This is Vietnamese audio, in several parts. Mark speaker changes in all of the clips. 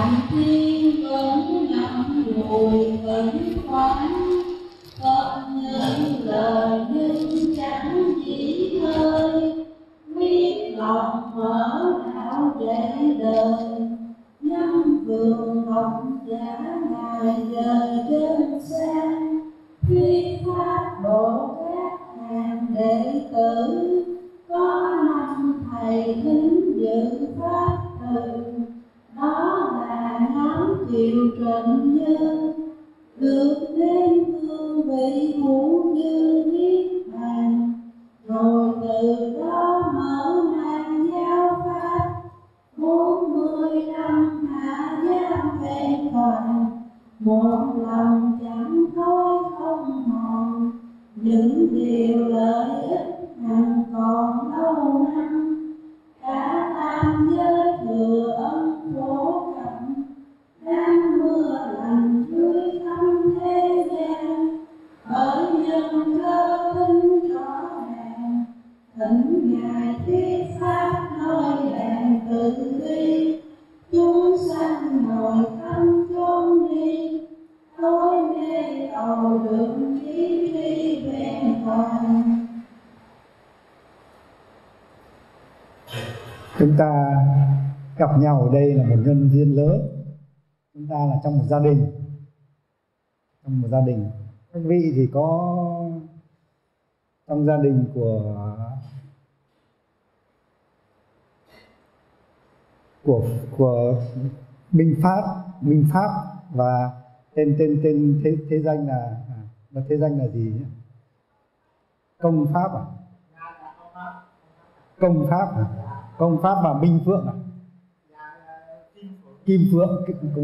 Speaker 1: làm thiên vẫn ngậm ngùi vẫn khoáng, không những lời nhưng chẳng chỉ hơi, quyết lòng mở đạo để đời. Năm vườn học giả ngài dời trên xa, thuyết pháp độ các hàng đệ tử. Có năm thầy thính dự pháp từ, đó là nhóm Kiều Trịnh Như, được đến hương vị ngũ như niết bàn. Rồi từ đó mở mang giáo pháp, 40 năm hạ giam vẹn toàn, một lòng chẳng thôi không mòn, những điều lợi ích hằng còn lâu năm. Cả tam giới thừa ân phổ cận, đang mưa lành tưới thắm thế gian. Bởi nhân cơ tinh rõ ràng, thỉnh ngài thuyết pháp nơi đàn từ bi. Chúng sanh ngồi thăm chốn đi, tối mê cầu đường chí đi vẹn toàn.
Speaker 2: Chúng ta gặp nhau ở đây là một nhân duyên lớn. Chúng ta là trong một gia đình. Trong một gia đình. Các vị thì có trong gia đình của Minh Pháp và tên thế danh là gì nhỉ? Công Pháp à? Công Pháp à? Công Pháp và Minh Phượng à? Kim Phượng.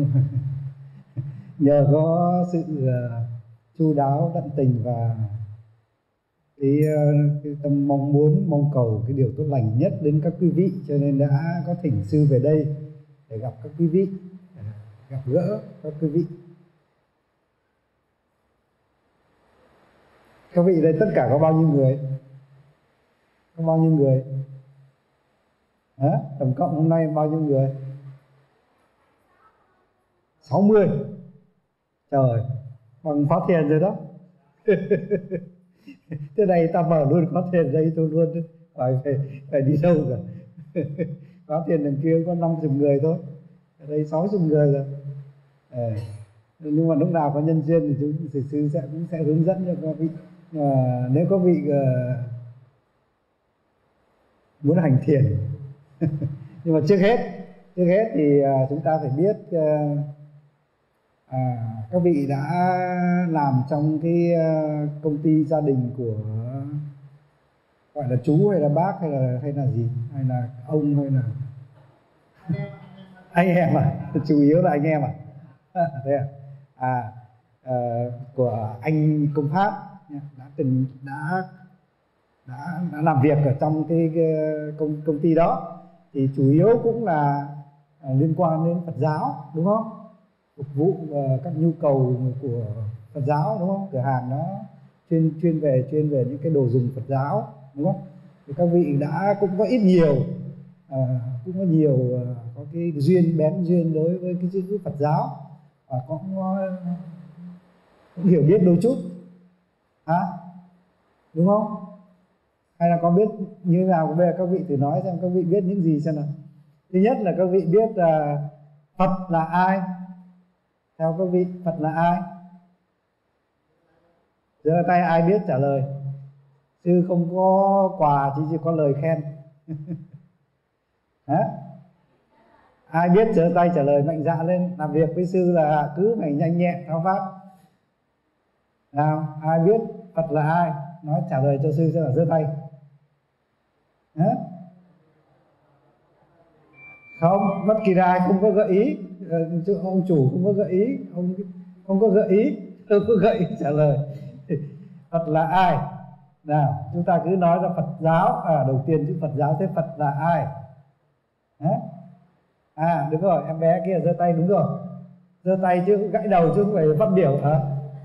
Speaker 2: Nhờ có sự chu đáo tận tình và cái tâm mong cầu cái điều tốt lành nhất đến các quý vị, cho nên đã có thỉnh sư về đây để gặp các quý vị, gặp gỡ các quý vị. Các vị đây tất cả có bao nhiêu người? Có bao nhiêu người? Hả? Tổng cộng hôm nay bao nhiêu người? 60. Trời, bằng khóa thiền rồi đó. Thế này ta mở luôn khóa thiền đây tôi luôn, phải đi đâu cả. Khóa thiền đằng kia có 50 người thôi, ở đây 60 người rồi. Nhưng mà lúc nào có nhân duyên thì chúng sư cũng sẽ hướng dẫn cho các vị. Nếu có vị muốn hành thiền. Nhưng mà trước hết thì chúng ta phải biết các vị đã làm trong cái công ty gia đình của, gọi là chú hay là bác hay là gì, hay là ông hay là anh em à? Chủ yếu là anh em à? Thế à? Của anh Công Pháp đã làm việc ở trong cái công ty đó, thì chủ yếu cũng là liên quan đến Phật giáo, đúng không? Phục vụ các nhu cầu của Phật giáo, đúng không? Cửa hàng nó chuyên về những cái đồ dùng Phật giáo, đúng không? Thì các vị cũng có ít nhiều cũng có nhiều có cái bén duyên đối với cái chữ Phật giáo, và cũng hiểu biết đôi chút, đúng không? Hay là có biết như thế nào? Bây giờ các vị thử nói xem các vị biết những gì xem nào. Thứ nhất là các vị biết Phật là ai? Theo các vị, Phật là ai? Giơ tay ai biết trả lời. Sư không có quà, chỉ có lời khen. Ai biết giơ tay trả lời mạnh dạn lên. Làm việc với sư là cứ phải nhanh nhẹn tháo vát. Nào, ai biết Phật là ai? Nói trả lời cho sư xem là giơ tay. Không, bất kỳ ai không có gợi ý. Ông chủ không có gợi ý, ông không có gợi ý, tôi có gợi ý trả lời. Phật là ai? Nào, chúng ta cứ nói là Phật giáo. Đầu tiên chữ Phật giáo, thế Phật là ai? Đúng rồi, em bé kia giơ tay, đúng rồi. Giơ tay chứ gãy đầu chứ không phải phát biểu hả?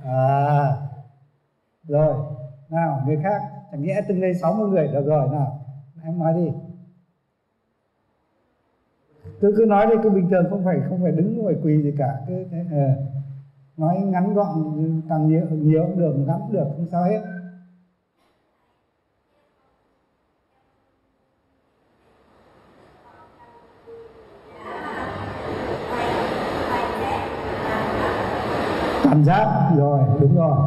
Speaker 2: Rồi, nào người khác, chẳng nhẽ từng đây 60 người được rồi, nào em nói đi. cứ nói đi, cứ bình thường, không phải đứng, không phải quỳ gì cả, cứ nói ngắn gọn, càng nhiều cũng được, ngắn cũng được, không sao hết. Cảm giác rồi, đúng rồi.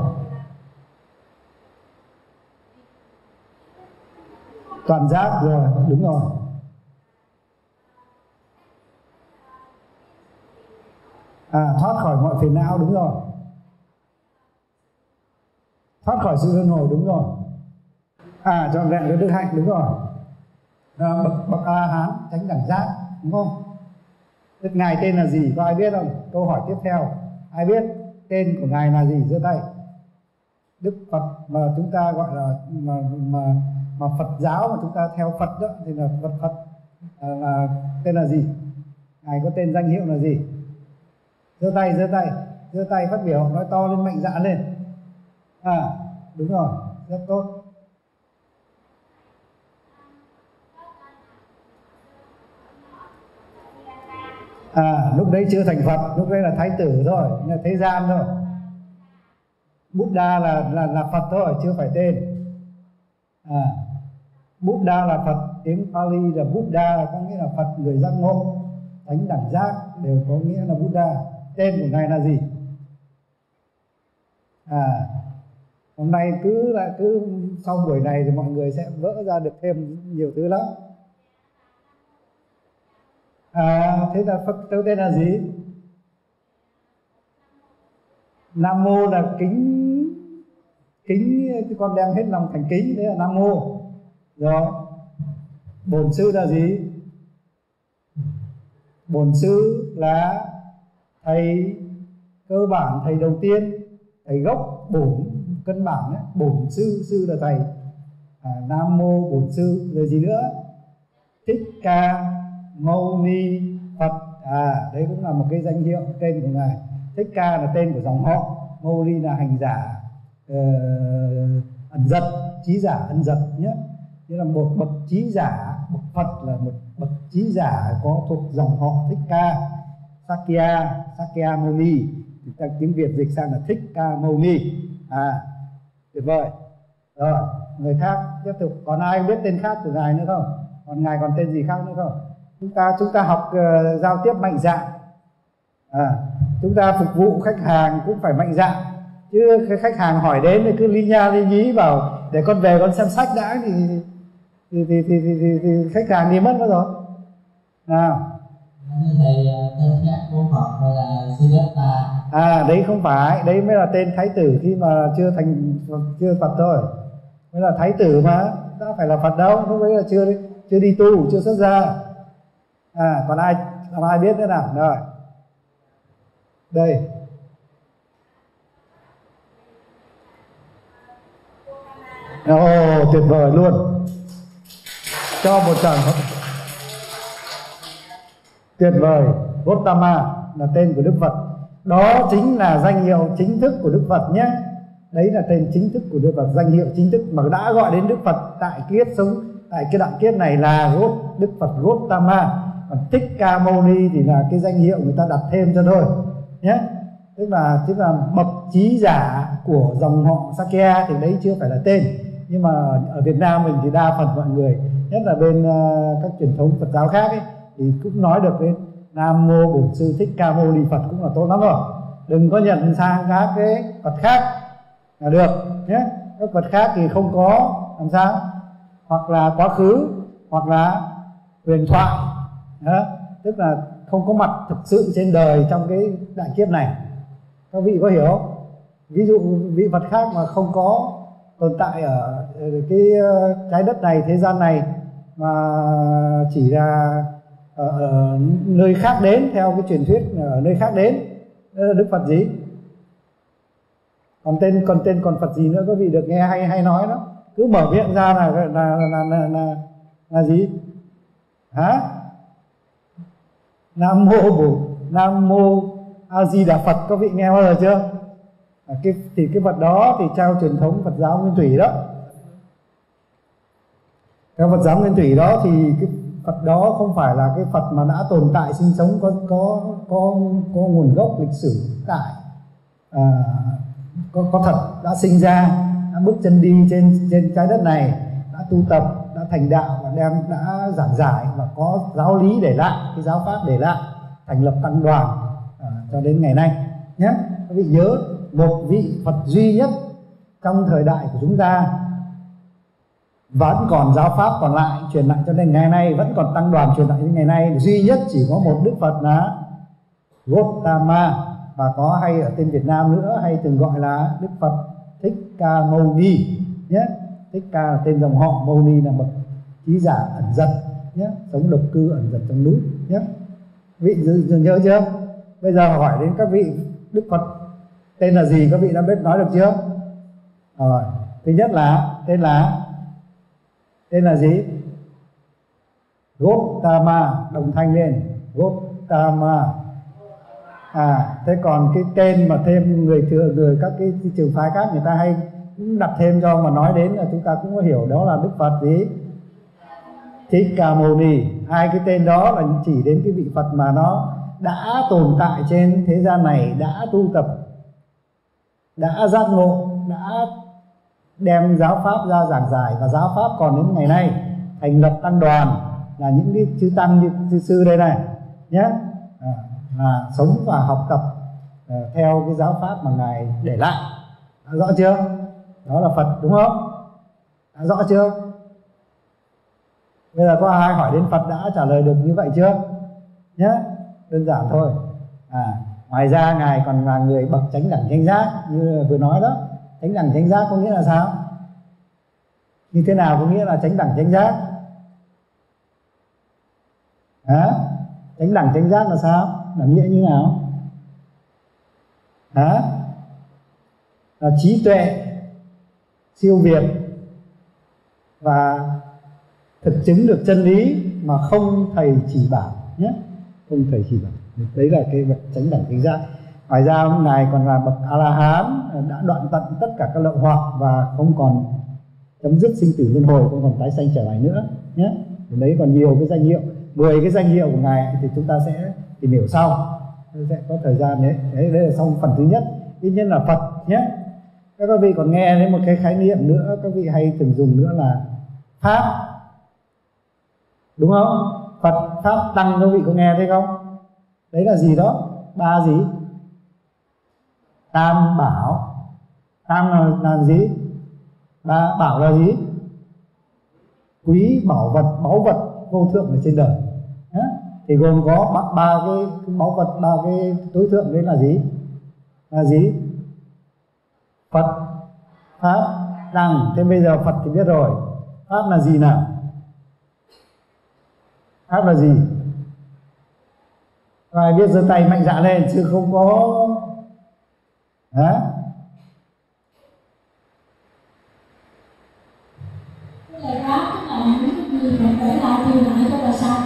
Speaker 2: Toàn giác rồi, đúng rồi. Thoát khỏi mọi phiền não, đúng rồi. Thoát khỏi sự luân hồi, đúng rồi. Trọn vẹn với đức hạnh, đúng rồi. Bậc A Hán chánh đẳng giác, đúng không? Thế ngài tên là gì, có ai biết không? Câu hỏi tiếp theo, ai biết tên của ngài là gì, giơ tay. Đức Phật mà chúng ta gọi là mà Phật giáo mà chúng ta theo Phật đó thì là Phật là tên là gì? Ngài có tên danh hiệu là gì? Giơ tay phát biểu, nói to lên, mạnh dạn lên. Đúng rồi, rất tốt. Lúc đấy chưa thành Phật, lúc đấy là thái tử thôi, là thế gian thôi. Buddha là Phật thôi, chưa phải tên. Buddha là Phật, tiếng Pali là Buddha, có nghĩa là Phật người giác ngộ, thánh đẳng giác đều có nghĩa là Buddha. Tên của ngài là gì? Hôm nay cứ sau buổi này thì mọi người sẽ vỡ ra được thêm nhiều thứ lắm. Thế là Phật tên là gì? Nam mô là kính, con đem hết lòng thành kính, đấy là Nam mô. Rồi, bổn sư là gì? Bổn sư là thầy cơ bản, thầy đầu tiên, thầy gốc, bổn cân bản đấy. Bổn sư là thầy. Nam mô bổn sư. Rồi gì nữa? Thích Ca Mâu Ni Phật. Đấy cũng là một cái danh hiệu, tên của ngài. Thích Ca là tên của dòng họ, Mâu Ni là hành giả ẩn dật, trí giả ẩn dật nhé. Như là một bậc trí giả, bậc Phật là một bậc trí giả có thuộc dòng họ Thích Ca. Sakya Mâu Ni, tiếng Việt dịch sang là Thích Ca Mâu Ni. Tuyệt vời. Rồi, người khác tiếp tục. Còn ai biết tên khác của ngài nữa không? Còn ngài còn tên gì khác nữa không? Chúng ta học giao tiếp mạnh dạn. Chúng ta phục vụ khách hàng cũng phải mạnh dạn, chứ cái khách hàng hỏi đến thì cứ li nha li nhí bảo để con về con xem sách đã thì khách hàng đi mất rồi. Nào.
Speaker 3: Thầy tên khác của Phật hay là Siddhartha?
Speaker 2: Đấy không phải, đấy mới là tên thái tử khi mà chưa Phật thôi. Mới là thái tử mà, đã phải là Phật đâu, lúc đấy là chưa đi tu, chưa xuất gia. Còn ai biết nữa nào? Rồi. Đây. Tuyệt vời luôn. Cho một tràng. Tuyệt vời. Gautama là tên của Đức Phật. Đó chính là danh hiệu chính thức của Đức Phật nhé. Đấy là tên chính thức của Đức Phật, danh hiệu chính thức mà đã gọi đến Đức Phật tại kiếp sống, tại cái đoạn kiếp này là Đức Phật Gautama. Còn Thích Ca Mâu Ni thì là cái danh hiệu người ta đặt thêm cho thôi nhé. Tức là bậc trí giả của dòng họ Sakya thì đấy chưa phải là tên. Nhưng mà ở Việt Nam mình thì đa phần mọi người, nhất là bên các truyền thống Phật giáo khác ấy, thì cũng nói được đến Nam mô Bổn Sư Thích Ca Mâu Ni Phật cũng là tốt lắm rồi. Đừng có nhận sang các cái Phật khác là được nhé. Các Phật khác thì không có làm sao, hoặc là quá khứ, hoặc là huyền thoại đó. Tức là không có mặt thực sự trên đời trong cái đại kiếp này. Các vị có hiểu? Ví dụ vị Phật khác mà không có tồn tại ở cái trái đất này, thế gian này, mà chỉ là ở nơi khác đến, theo cái truyền thuyết ở nơi khác đến, đó là Đức Phật gì? Còn Phật gì nữa, các vị được nghe hay nói đó, cứ mở miệng ra là gì? Nam mô A Di Đà Phật, các vị nghe bao giờ chưa? Cái Phật đó thì theo truyền thống Phật giáo Nguyên Thủy đó. Theo Phật giáo Nguyên Thủy đó thì Phật đó không phải là cái Phật mà đã tồn tại sinh sống có nguồn gốc lịch sử tại có thật, đã sinh ra, đã bước chân đi trên trái đất này, đã tu tập, đã thành đạo và đã giảng giải và có giáo lý để lại, cái giáo pháp để lại, thành lập tăng đoàn cho đến ngày nay nhé. Các vị nhớ, một vị Phật duy nhất trong thời đại của chúng ta, vẫn còn giáo pháp còn lại truyền lại cho đến ngày nay, vẫn còn tăng đoàn truyền lại đến ngày nay, duy nhất chỉ có một Đức Phật là Gautama, và có hay ở tên Việt Nam nữa hay thường gọi là Đức Phật Thích Ca Mâu Ni nhé. Thích Ca là tên dòng họ, Mâu Ni là bậc trí giả ẩn dật nhé, sống độc cư ẩn dật trong núi nhé. Vị nhớ chưa? Bây giờ hỏi đến các vị Đức Phật tên là gì, các vị đã biết nói được chưa? Thứ nhất là tên là gì? Gautama, đồng thanh lên, Gautama. Thế còn cái tên mà thêm người các cái trường phái khác người ta hay cũng đặt thêm cho, mà nói đến là chúng ta cũng có hiểu đó là Đức Phật gì? Thích Ca Mâu Ni. Hai cái tên đó là chỉ đến cái vị Phật mà nó đã tồn tại trên thế gian này, đã tu tập, đã giác ngộ, đã đem giáo pháp ra giảng giải, và giáo pháp còn đến ngày nay, thành lập tăng đoàn, là những cái chư tăng như chư sư đây này nhé, sống và học tập theo cái giáo pháp mà ngài để lại. Đã rõ chưa? Đó là Phật đúng không? Đã rõ chưa? Bây giờ có ai hỏi đến Phật đã trả lời được như vậy chưa nhé? Đơn giản thôi. Ngoài ra ngài còn là người bậc chánh đẳng chánh giác, như vừa nói đó. Chánh đẳng chánh giác có nghĩa là sao? Như thế nào có nghĩa là chánh đẳng chánh giác? Chánh đẳng chánh giác là sao? Là nghĩa như nào? Là trí tuệ siêu việt và thực chứng được chân lý mà không thầy chỉ bảo nhé, không thầy chỉ bảo. Đấy là cái bậc chánh đẳng chánh giác. Ngoài ra ngài còn là bậc A La Hán, đã đoạn tận tất cả các lậu hoặc và không còn chấm dứt sinh tử luân hồi, không còn tái sanh trở lại nữa nhé. Đấy còn nhiều cái danh hiệu, 10 cái danh hiệu của ngài thì chúng ta sẽ tìm hiểu sau, sẽ có thời gian đấy. Đấy là xong phần thứ nhất, ít nhất là Phật nhé. Các vị còn nghe đến một cái khái niệm nữa các vị hay thường dùng nữa là Pháp, đúng không? Phật, Pháp, Tăng, các vị có nghe thấy không? Đấy là gì đó? Ba gì? Tam bảo. Tam là gì? Ba bảo là gì? Quý bảo vật, báu vật vô thượng ở trên đời. Thì gồm có ba cái báu vật, ba cái tối thượng đấy là gì? Là gì? Phật, Pháp, Tăng. Thế bây giờ Phật thì biết rồi. Pháp là gì nào? Pháp là gì? Ai biết giơ tay mạnh dạn lên, chứ không có
Speaker 1: Cái lời pháp tức là những gì mà để lại truyền lại cho đời sau.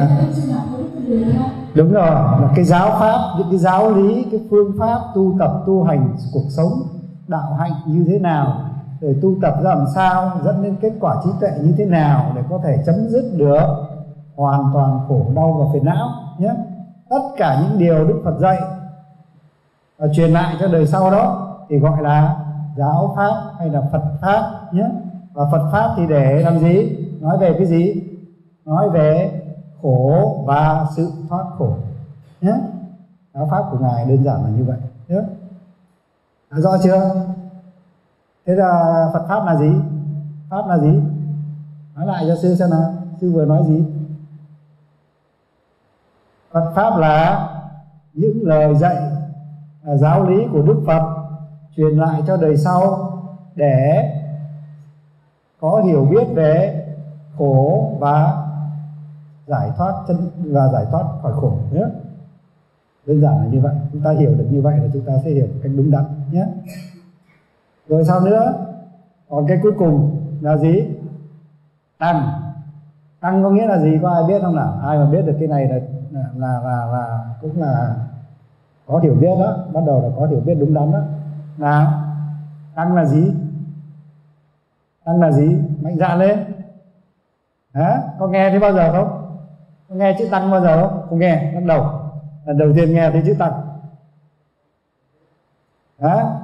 Speaker 2: Đúng rồi, là cái giáo pháp, những cái giáo lý, cái phương pháp tu tập, tu hành cuộc sống đạo hạnh như thế nào, để tu tập ra làm sao, dẫn đến kết quả trí tuệ như thế nào để có thể chấm dứt được hoàn toàn khổ đau và phiền não nhé. Tất cả những điều Đức Phật dạy và truyền lại cho đời sau đó thì gọi là giáo pháp hay là Phật pháp nhé. Và Phật pháp thì để làm gì? Nói về cái gì? Nói về khổ và sự thoát khổ nhé. Giáo pháp của ngài đơn giản là như vậy nhé. Đã rõ chưa? Thế là Phật pháp là gì? Pháp là gì? Nói lại cho sư xem nào. Sư vừa nói gì? Phật pháp là những lời dạy, giáo lý của Đức Phật truyền lại cho đời sau để có hiểu biết về khổ và giải thoát khỏi khổ nhé. Đơn giản là như vậy. Chúng ta hiểu được như vậy là chúng ta sẽ hiểu một cách đúng đắn nhé. Rồi sao nữa? Còn cái cuối cùng là gì? Tăng. Tăng có nghĩa là gì? Có ai biết không nào? Ai mà biết được cái này là cũng là có hiểu biết đó, bắt đầu là có hiểu biết đúng đắn đó. Nào, tăng là gì? Tăng là gì? Mạnh dạn lên. Có nghe thấy bao giờ không? Có nghe chữ tăng bao giờ không? Không nghe, lần đầu tiên nghe thấy chữ tăng. Đó.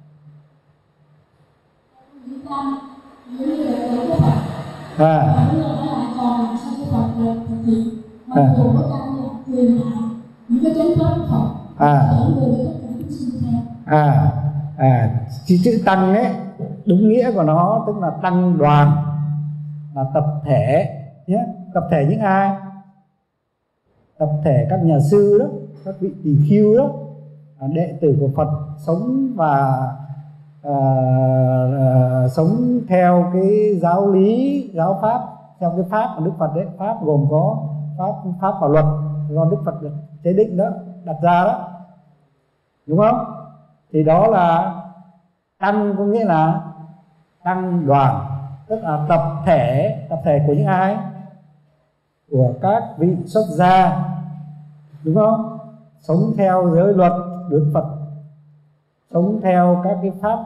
Speaker 2: Chữ tăng ấy, đúng nghĩa của nó tức là tăng đoàn, là tập thể nhé. Tập thể những ai? Tập thể các nhà sư đó, các vị tỳ khưu đó, đệ tử của Phật sống và sống theo cái giáo lý, giáo pháp, theo cái pháp của Đức Phật đấy. Pháp gồm có pháp và luật do Đức Phật được chế định đó, đặt ra đó, đúng không? Thì đó là tăng, có nghĩa là tăng đoàn, tức là tập thể của những ai? Của các vị xuất gia, đúng không? Sống theo giới luật Đức Phật, sống theo các cái pháp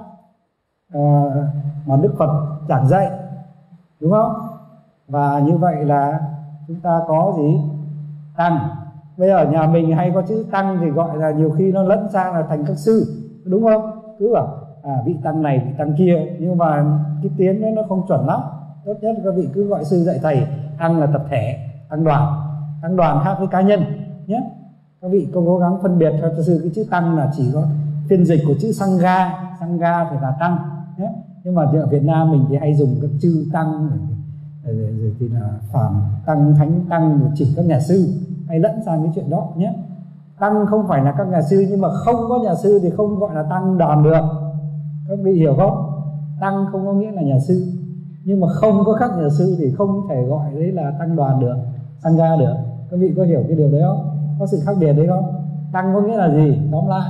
Speaker 2: mà Đức Phật giảng dạy, đúng không? Và như vậy là chúng ta có gì? Tăng. Bây giờ nhà mình hay có chữ tăng thì gọi là nhiều khi nó lẫn sang là thành các sư, đúng không? Cứ bảo vị tăng này, vị tăng kia, nhưng mà cái tiếng đấy nó không chuẩn lắm. Tốt nhất các vị cứ gọi sư dạy thầy. Tăng là tập thể, tăng đoàn khác với cá nhân nhé. Các vị cố gắng phân biệt cho sư cái chữ tăng là chỉ có phiên dịch của chữ sangha phải là tăng nhé. Nhưng mà ở Việt Nam mình thì hay dùng các chữ tăng rồi thì là phạm tăng, thánh tăng, rồi chỉ các nhà sư, hay lẫn sang cái chuyện đó nhé. Tăng không phải là các nhà sư, nhưng mà không có nhà sư thì không gọi là tăng đoàn được. Các vị hiểu không? Tăng không có nghĩa là nhà sư, nhưng mà không có các nhà sư thì không thể gọi đấy là tăng đoàn được, sangha được. Các vị có hiểu cái điều đấy không? Có sự khác biệt đấy không? Tăng có nghĩa là gì? Tóm lại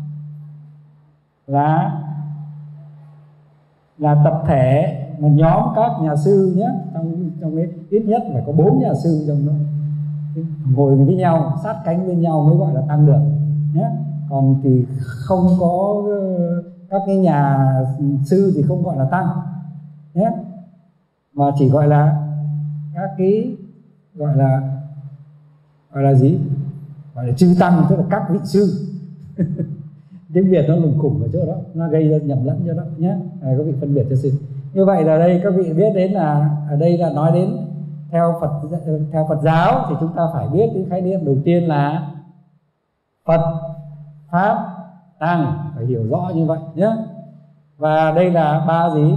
Speaker 2: là tập thể, một nhóm các nhà sư nhé. Trong cái ít nhất phải có 4 nhà sư trong đó ngồi với nhau, sát cánh với nhau mới gọi là tăng được nhé. Còn thì không có các cái nhà sư thì không gọi là tăng nhé, mà chỉ gọi là các cái gọi là gì? Gọi là chư tăng, tức là các vị sư. Tiếng Việt nó lùng khủng ở chỗ đó, nó gây ra nhầm lẫn cho đó nhé. Các vị phân biệt cho sư. Như vậy là đây các vị biết đến là ở đây là nói đến theo Phật giáo thì chúng ta phải biết cái khái niệm đầu tiên là Phật, Pháp, Tăng, phải hiểu rõ như vậy nhé. Và đây là 3 gì?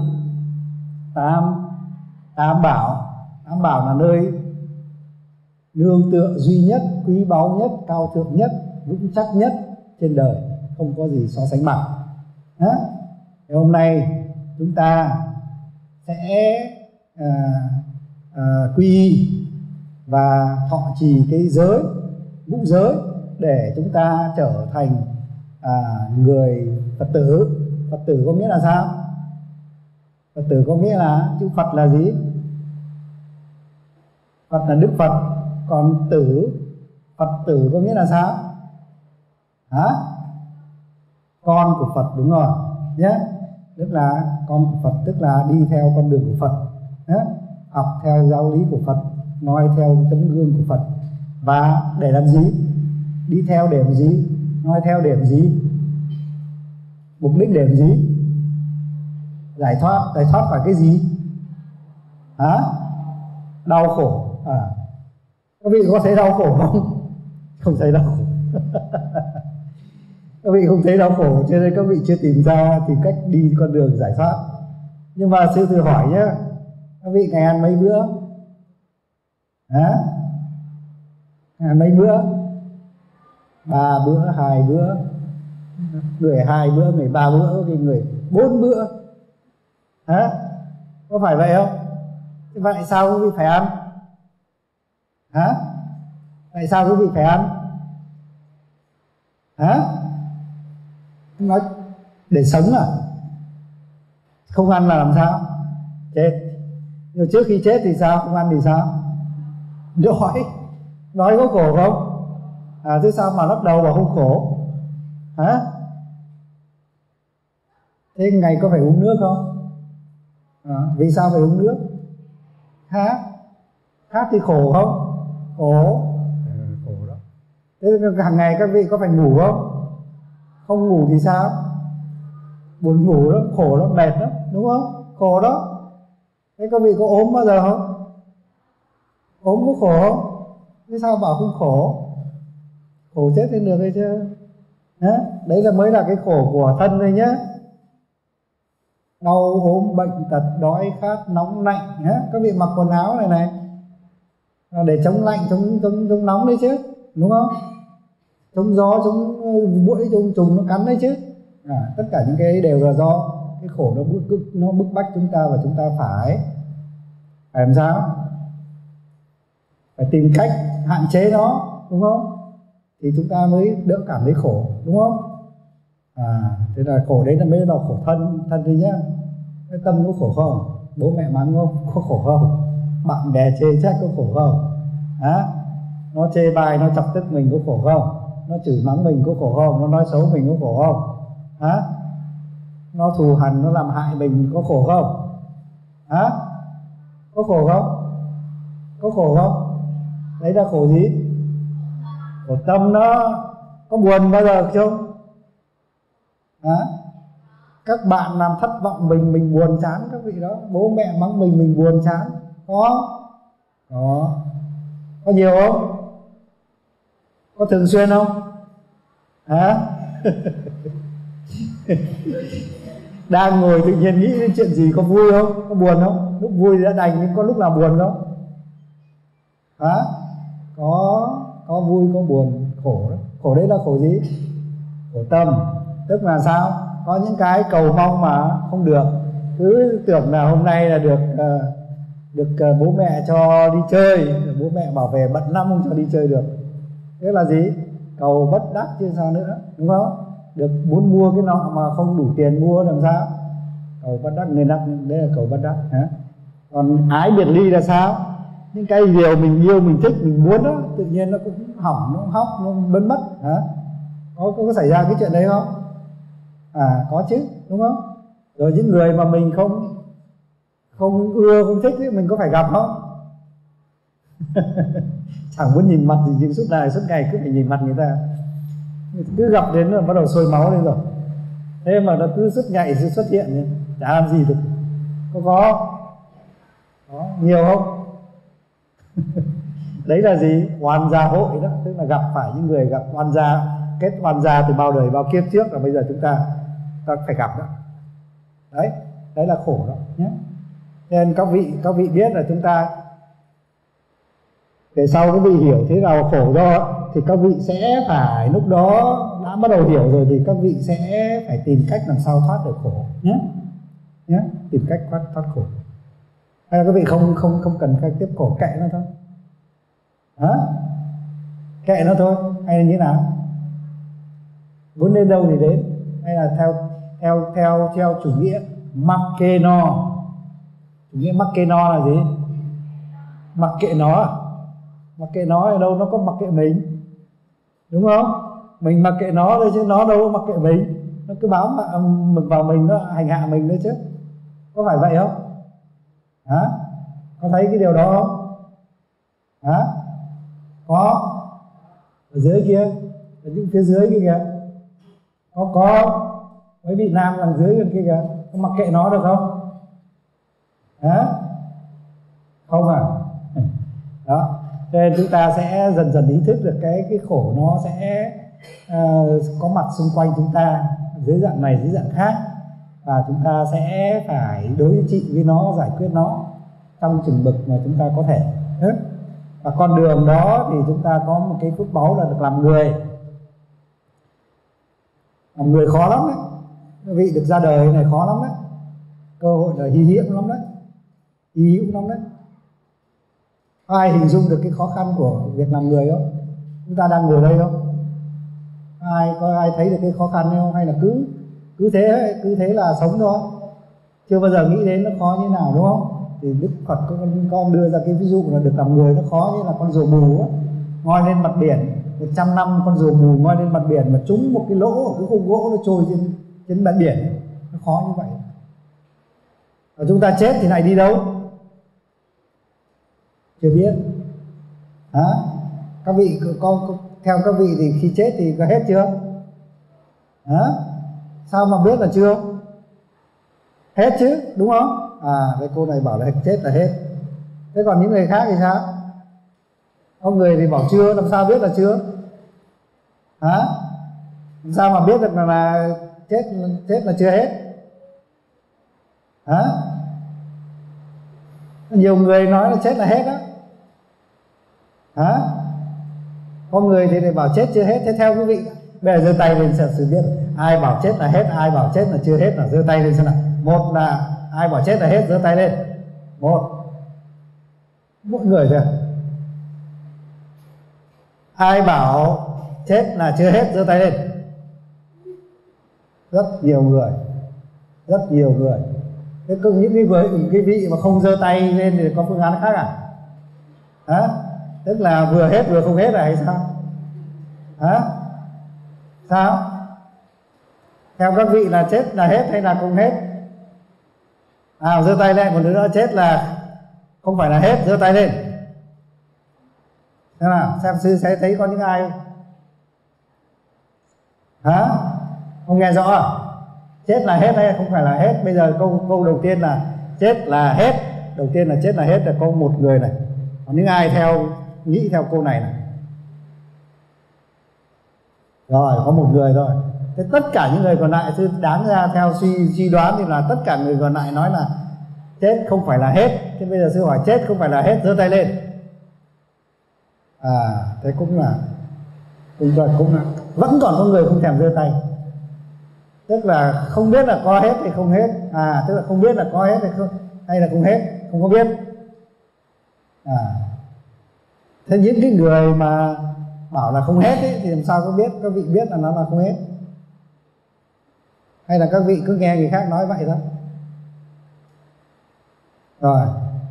Speaker 2: Tam bảo. Tam bảo là nơi nương tựa duy nhất, quý báu nhất, cao thượng nhất, vững chắc nhất trên đời, không có gì so sánh bằng. Thì hôm nay chúng ta sẽ quy y và thọ trì cái giới, ngũ giới, để chúng ta trở thành người Phật tử. Phật tử có nghĩa là sao? Phật tử có nghĩa là chữ Phật là gì? Phật là Đức Phật. Còn Phật tử có nghĩa là sao? Con của Phật, đúng rồi nhé. Tức là con của Phật, tức là đi theo con đường của Phật nhé? Học theo giáo lý của Phật, noi theo tấm gương của Phật. Và để làm gì? Đi theo để làm gì? Noi theo để làm gì? Mục đích để làm gì? Giải thoát khỏi cái gì? Đau khổ. Các vị có thấy đau khổ không? Không thấy đau khổ. Các vị không thấy đau khổ, cho nên các vị chưa tìm ra tìm cách đi con đường giải thoát. Nhưng mà sư thử hỏi nhé, các vị ngày ăn mấy bữa? Ngày mấy bữa? 3 bữa, 2 bữa, người 2 bữa, người 3 bữa, người 4 bữa. Có phải vậy không? Thế vậy sao quý vị phải ăn? Tại sao quý vị phải ăn? Nói để sống à? Không ăn là làm sao? Chết. Nhưng trước khi chết thì sao? Không ăn thì sao? Đói có khổ không? Thế sao mà lắc đầu mà không khổ? Thế ngày có phải uống nước không? Vì sao phải uống nước? Khát thì khổ không? khổ. Khổ đó. Thế hàng ngày các vị có phải ngủ không? Không ngủ thì sao? Buồn ngủ lắm, khổ lắm, mệt lắm, đúng không? Khổ đó. Thế các vị có ốm bao giờ không? Ốm có khổ không? Thế sao bảo không khổ? Khổ chết lên được hay chưa? Đấy là mới là cái khổ của thân thôi nhé. Đau ốm bệnh tật đói khát nóng lạnh nhé. Các vị mặc quần áo này này là để chống lạnh chống nóng đấy chứ, đúng không? Chống gió, chống muỗi, chống trùng nó cắn đấy chứ. Tất cả những cái ấy đều là do cái khổ nó bức bách chúng ta, và chúng ta phải làm sao? Phải tìm cách hạn chế nó, đúng không? Thì chúng ta mới đỡ cảm thấy khổ, đúng không? Thế là khổ đấy là mới là khổ thân đi nhá. Cái tâm có khổ không? Bố mẹ mắng không? Có khổ không? Bạn bè chê trách có khổ không? Nó chê bai, nó chọc tức mình có khổ không? Nó chửi mắng mình có khổ không? Nó nói xấu mình có khổ không? Nó thù hằn, nó làm hại mình có khổ không? Có khổ không? Có khổ không? Đấy là khổ gì? Khổ tâm đó. Có buồn bao giờ không? Các bạn làm thất vọng mình buồn chán các vị đó. Bố mẹ mắng mình buồn chán. Có nhiều không? Có thường xuyên không? Đang ngồi tự nhiên nghĩ đến chuyện gì, có vui không? Có buồn không? Lúc vui thì đã đành, nhưng có lúc nào buồn không? Có vui có buồn, khổ đó. Khổ đấy là khổ gì? Khổ tâm. Tức là sao? Có những cái cầu mong mà không được. Cứ tưởng là hôm nay là được bố mẹ cho đi chơi, bố mẹ bảo về bận lắm không cho đi chơi được. Thế là gì? Cầu bất đắc chứ sao nữa, đúng không? Được muốn mua cái nọ mà không đủ tiền mua làm sao? Cầu bất đắc nên đắc, đấy là cầu bất đắc. Còn ái biệt ly là sao? Những cái điều mình yêu, mình thích, mình muốn đó, tự nhiên nó cũng hỏng, nó hóc, nó biến mất. Có xảy ra cái chuyện đấy không? Có chứ, đúng không? Rồi những người mà mình không ưa, không thích ấy, mình có phải gặp không? Chẳng muốn nhìn mặt gì, nhưng suốt ngày cứ phải nhìn mặt người ta. Cứ gặp đến là bắt đầu sôi máu lên rồi. Thế mà nó cứ suốt ngày xuất hiện, chả làm gì được. Có nhiều không? Đấy là gì? Oan gia hội đó. Tức là gặp phải những người gặp oan gia, kết oan gia từ bao đời bao kiếp trước, là bây giờ chúng ta phải gặp đó. Đấy là khổ đó nhé. Nên các vị biết là chúng ta, để sau các vị hiểu thế nào khổ do, thì các vị sẽ phải, lúc đó đã bắt đầu hiểu rồi, thì các vị sẽ phải tìm cách làm sao thoát được khổ nhé. Tìm cách thoát khổ. Hay là các vị không cần cách tiếp khổ, kệ nó thôi. Kệ nó thôi, hay là như thế nào? Muốn đến đâu thì đến, hay là theo chủ nghĩa Makeno. Chủ nghĩa Makeno là gì? Mặc kệ nó. Mặc kệ nó ở đâu, nó có mặc kệ mình, đúng không? Mình mặc kệ nó thôi chứ nó đâu có mặc kệ mình. Nó cứ bám vào mình, nó hành hạ mình đấy chứ. Có phải vậy không? Có thấy cái điều đó không? Có. Ở dưới kia, ở những phía dưới kia kìa. Có. Mấy vị nam đằng dưới kia kìa. Có mặc kệ nó được không? Không à? Đó. Cho nên chúng ta sẽ dần dần ý thức được cái khổ nó sẽ có mặt xung quanh chúng ta, dưới dạng này, dưới dạng khác. Và chúng ta sẽ phải đối trị với nó, giải quyết nó trong chừng mực mà chúng ta có thể. Và con đường đó thì chúng ta có một cái phước báu là được làm người. Làm người khó lắm đấy. Quý vị được ra đời này khó lắm đấy. Cơ hội là hy hữu lắm đấy. Hy hữu lắm đấy. Có ai hình dung được cái khó khăn của việc làm người không? Chúng ta đang ngồi đây không? Có ai thấy được cái khó khăn không? Hay là cứ thế là sống thôi? Chưa bao giờ nghĩ đến nó khó như nào, đúng không? Thì Đức Phật con đưa ra cái ví dụ là được làm người nó khó như là con rùa mù á, ngoi lên mặt biển 100 năm. Con rùa mù ngoi lên mặt biển mà trúng một cái lỗ ở cái khung gỗ, nó trôi trên bãi biển ấy. Nó khó như vậy. Và chúng ta chết thì lại đi đâu? Chưa biết. Hả? Các vị theo các vị thì khi chết thì có hết chưa? Hả? Sao mà biết là chưa? Hết chứ, đúng không? Cái cô này bảo là chết là hết. Thế còn những người khác thì sao? Có người thì bảo chưa, làm sao biết là chưa? Hả? Làm sao mà biết được là chết là chưa hết? Hả? Nhiều người nói là chết là hết đó. Hả? Có người thì bảo chết chưa hết. Thế theo quý vị, bây giờ giơ tay lên xem sự biết ai bảo chết là hết, ai bảo chết là chưa hết, là giơ tay lên xem nào. Một là ai bảo chết là hết, giơ tay lên. Một, mỗi người thôi. Ai bảo chết là chưa hết, giơ tay lên. Rất nhiều người, rất nhiều người. Thế những cái vị mà không giơ tay lên thì có phương án khác à? Hả? Tức là vừa hết vừa không hết là hay sao? Hả? Sao? Theo các vị là chết là hết hay là không hết? Giơ tay lên. Một đứa nữa chết là không phải là hết, giơ tay lên. Xem nào, xem sư sẽ thấy có những ai. Hả? Không nghe rõ à? Chết là hết hay không phải là hết? Bây giờ câu đầu tiên là chết là hết. Đầu tiên là chết là hết là có một người này. Còn những ai nghĩ theo câu này này? Rồi, có một người thôi. Thế tất cả những người còn lại, sư đáng ra theo suy đoán thì là tất cả người còn lại nói là chết không phải là hết. Thế bây giờ sư hỏi chết không phải là hết, giơ tay lên. Thế cũng là vẫn còn có người không thèm giơ tay. Tức là không biết là có hết thì không hết. Tức là không biết là có hết hay là không hết, không có biết. Thế những cái người mà bảo là không hết ấy, thì làm sao có biết? Các vị biết là nó là không hết, hay là các vị cứ nghe người khác nói vậy thôi? Rồi.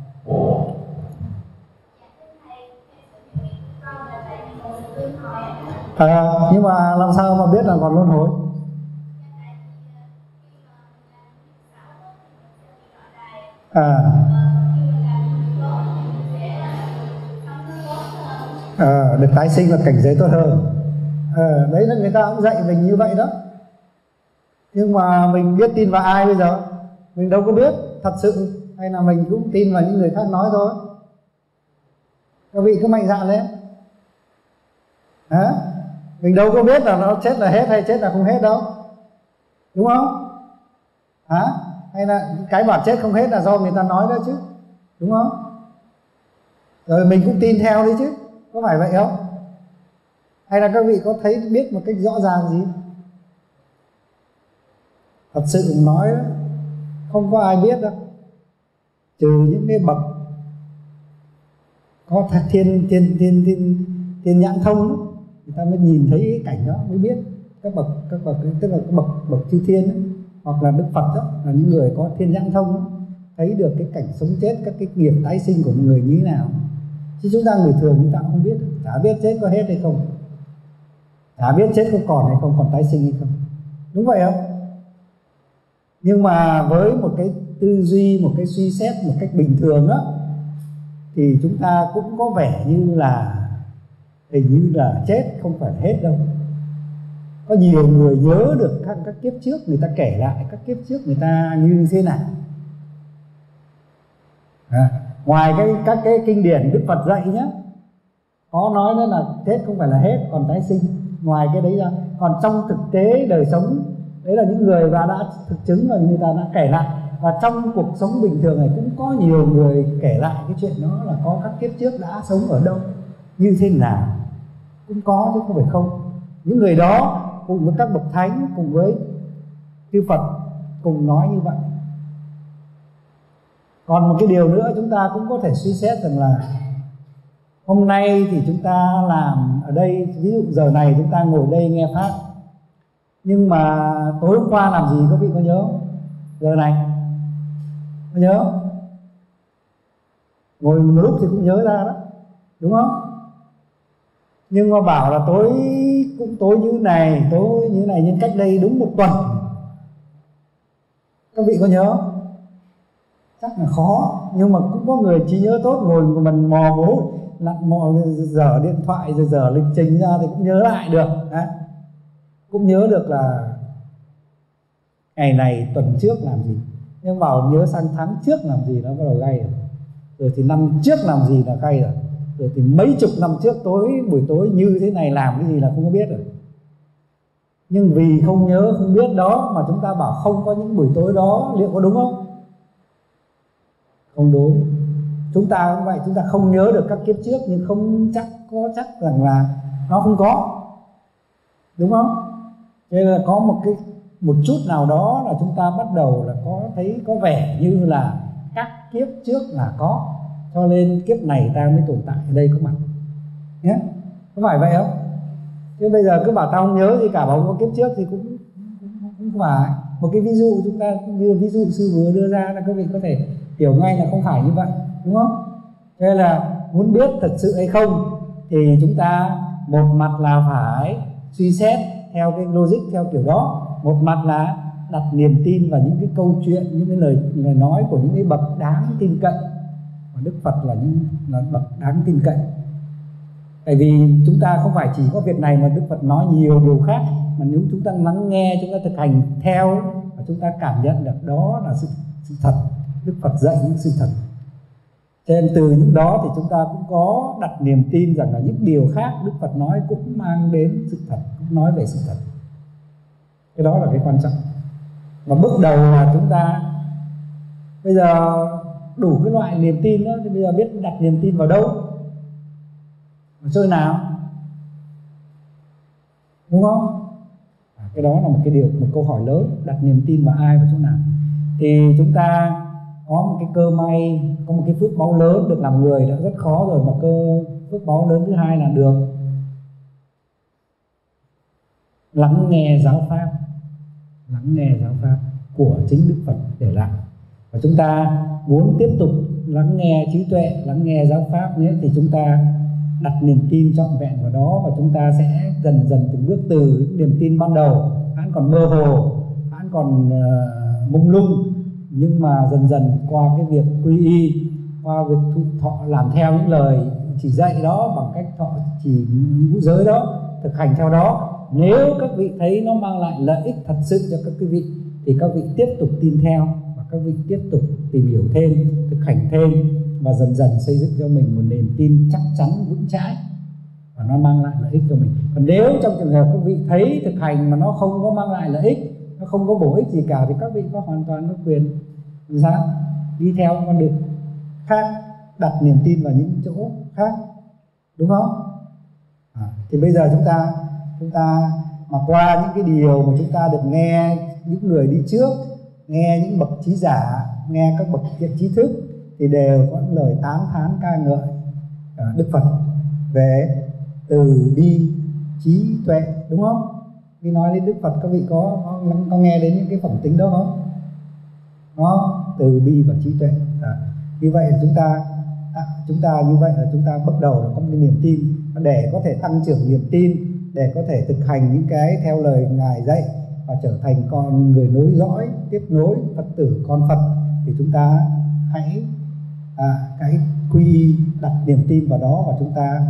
Speaker 2: Nhưng mà làm sao mà biết là còn luân hồi? Được tái sinh là cảnh giới tốt hơn. Đấy là người ta cũng dạy mình như vậy đó. Nhưng mà mình biết tin vào ai bây giờ? Mình đâu có biết thật sự, hay là mình cũng tin vào những người khác nói thôi. Các vị cứ mạnh dạn lên. Mình đâu có biết là nó chết là hết hay chết là không hết đâu, đúng không? Hay là cái bảo chết không hết là do người ta nói đó chứ, đúng không? Rồi mình cũng tin theo đấy chứ, có phải vậy không? Hay là các vị có thấy biết một cách rõ ràng gì? Thật sự nói đó, không có ai biết đâu, trừ những cái bậc có thiên nhãn thông đó, người ta mới nhìn thấy cái cảnh đó, mới biết. Các bậc tức là các bậc chư thiên đó, hoặc là Đức Phật đó, là những người có thiên nhãn thông đó, thấy được cái cảnh sống chết, các cái nghiệp tái sinh của một người như thế nào. Chứ chúng ta người thường chúng ta không biết, chả biết chết có hết hay không, chả biết chết có còn hay không, còn tái sinh hay không, đúng vậy không? Nhưng mà với một cái tư duy, một cái suy xét một cách bình thường đó, thì chúng ta cũng có vẻ như là hình như là chết không phải hết đâu. Có nhiều người nhớ được các kiếp trước, người ta kể lại các kiếp trước người ta như thế nào. Ngoài các cái kinh điển Đức Phật dạy nhé, có nói đó là chết không phải là hết, còn tái sinh. Ngoài cái đấy ra, còn trong thực tế đời sống, đấy là những người đã thực chứng rồi, người ta đã kể lại. Và trong cuộc sống bình thường này cũng có nhiều người kể lại cái chuyện đó, là có các kiếp trước đã sống ở đâu, như thế nào, cũng có chứ không phải không. Những người đó cùng với các bậc thánh, cùng với chư Phật cùng nói như vậy. Còn một cái điều nữa chúng ta cũng có thể suy xét rằng là hôm nay thì chúng ta làm ở đây, ví dụ giờ này chúng ta ngồi đây nghe pháp, nhưng mà tối hôm qua làm gì các vị có nhớ không? Giờ này có nhớ không? Ngồi một lúc thì cũng nhớ ra đó, đúng không? Nhưng mà bảo là tối như này, tối như này, nhưng cách đây đúng 1 tuần, các vị có nhớ không? Chắc là khó, nhưng mà cũng có người trí nhớ tốt, ngồi mình mò mố lặn mò dở điện thoại rồi dở lịch trình ra thì cũng nhớ lại được đấy. Cũng nhớ được là ngày này tuần trước làm gì, nhưng vào nhớ sang tháng trước làm gì nó bắt đầu gay rồi thì năm trước làm gì là gay rồi thì mấy chục năm trước buổi tối như thế này làm cái gì là không có biết rồi. Nhưng vì không nhớ không biết đó mà chúng ta bảo không có những buổi tối đó, liệu có đúng không? Không đúng. Chúng ta cũng vậy, chúng ta không nhớ được các kiếp trước nhưng không chắc rằng là nó không có, đúng không? Cho nên là có một chút nào đó là chúng ta bắt đầu là thấy có vẻ như là các kiếp trước là có, cho nên kiếp này ta mới tồn tại ở đây có mặt nhé. Có phải vậy không? Chứ bây giờ cứ bảo tao không nhớ gì cả, bảo không có kiếp trước thì cũng phải. Một cái ví dụ chúng ta như ví dụ sư vừa đưa ra là các vị có thể hiểu ngay là không phải như vậy, đúng không? Cho nên là muốn biết thật sự hay không thì chúng ta một mặt là phải suy xét theo cái logic theo kiểu đó, một mặt là đặt niềm tin vào những cái câu chuyện, những cái lời nói của những cái bậc đáng tin cậy. Và Đức Phật là bậc đáng tin cậy. Tại vì chúng ta không phải chỉ có việc này mà Đức Phật nói nhiều điều khác, mà nếu chúng ta lắng nghe, chúng ta thực hành theo và chúng ta cảm nhận được đó là sự thật. Đức Phật dạy những sự thật. Cho nên từ những đó thì chúng ta cũng có đặt niềm tin rằng là những điều khác Đức Phật nói cũng mang đến sự thật, cũng nói về sự thật. Cái đó là cái quan trọng. Và bước đầu là chúng ta bây giờ đủ cái loại niềm tin đó thì bây giờ biết đặt niềm tin vào đâu, ở chỗ nào, đúng không? Cái đó là một câu hỏi lớn. Đặt niềm tin vào ai, vào chỗ nào? Thì chúng ta có một cái cơ may, có một cái phước báu lớn, được làm người đã rất khó rồi, mà phước báu lớn thứ hai là được lắng nghe giáo pháp của chính Đức Phật để lại. Và chúng ta muốn tiếp tục lắng nghe trí tuệ, lắng nghe giáo pháp nữa thì chúng ta đặt niềm tin trọn vẹn vào đó, và chúng ta sẽ dần dần từng bước từ niềm tin ban đầu hãy còn mơ hồ, hãy còn mông lung, nhưng mà dần dần qua cái việc quy y, qua việc thọ làm theo những lời chỉ dạy đó, bằng cách thọ chỉ ngũ giới đó, thực hành theo đó. Nếu các vị thấy nó mang lại lợi ích thật sự cho các quý vị thì các vị tiếp tục tin theo, và các vị tiếp tục tìm hiểu thêm, thực hành thêm, và dần dần xây dựng cho mình một niềm tin chắc chắn vững chãi và nó mang lại lợi ích cho mình. Còn nếu trong trường hợp các vị thấy thực hành mà nó không có mang lại lợi ích, nó không có bổ ích gì cả, thì các vị có hoàn toàn có quyền đi theo con đường khác, đặt niềm tin vào những chỗ khác, đúng không? Thì bây giờ chúng ta mà qua những cái điều mà chúng ta được nghe những người đi trước, nghe những bậc trí giả, nghe các bậc trí thức, thì đều có những lời tán thán ca ngợi Đức Phật về từ bi trí tuệ, đúng không? Khi nói đến Đức Phật, các vị có nghe đến những cái phẩm tính đó không? Đó, từ bi và trí tuệ. Như vậy là chúng ta như vậy là chúng ta bắt đầu là có một cái niềm tin. Để có thể tăng trưởng niềm tin, để có thể thực hành những cái theo lời Ngài dạy và trở thành con người nối dõi, tiếp nối Phật tử con Phật, thì chúng ta hãy quy y, đặt niềm tin vào đó, và chúng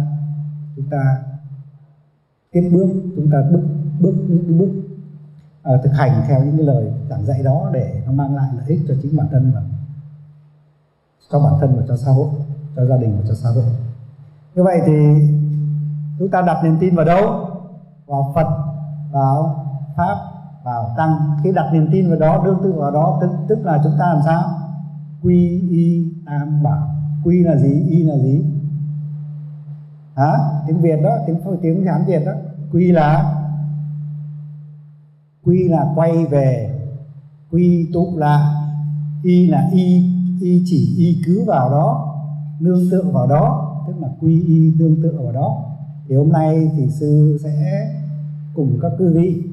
Speaker 2: ta tiếp bước, chúng ta bước những bước thực hành theo những cái lời giảng dạy đó, để nó mang lại lợi ích cho chính bản thân, và cho bản thân và cho xã hội, cho gia đình và cho xã hội. Như vậy thì chúng ta đặt niềm tin vào đâu? Vào Phật, vào Pháp, vào Tăng. Khi đặt niềm tin vào đó, đương tự vào đó, tức là chúng ta làm sao? Quy y tam bảo. Quy là gì? Y là gì? Tiếng Việt đó, tiếng Hán Việt đó. Quy là quay về, quy tụ lại. Y là y chỉ y cứ vào đó, nương tựa vào đó, tức là quy y nương tựa vào đó. Thì hôm nay thì sư sẽ cùng các quý vị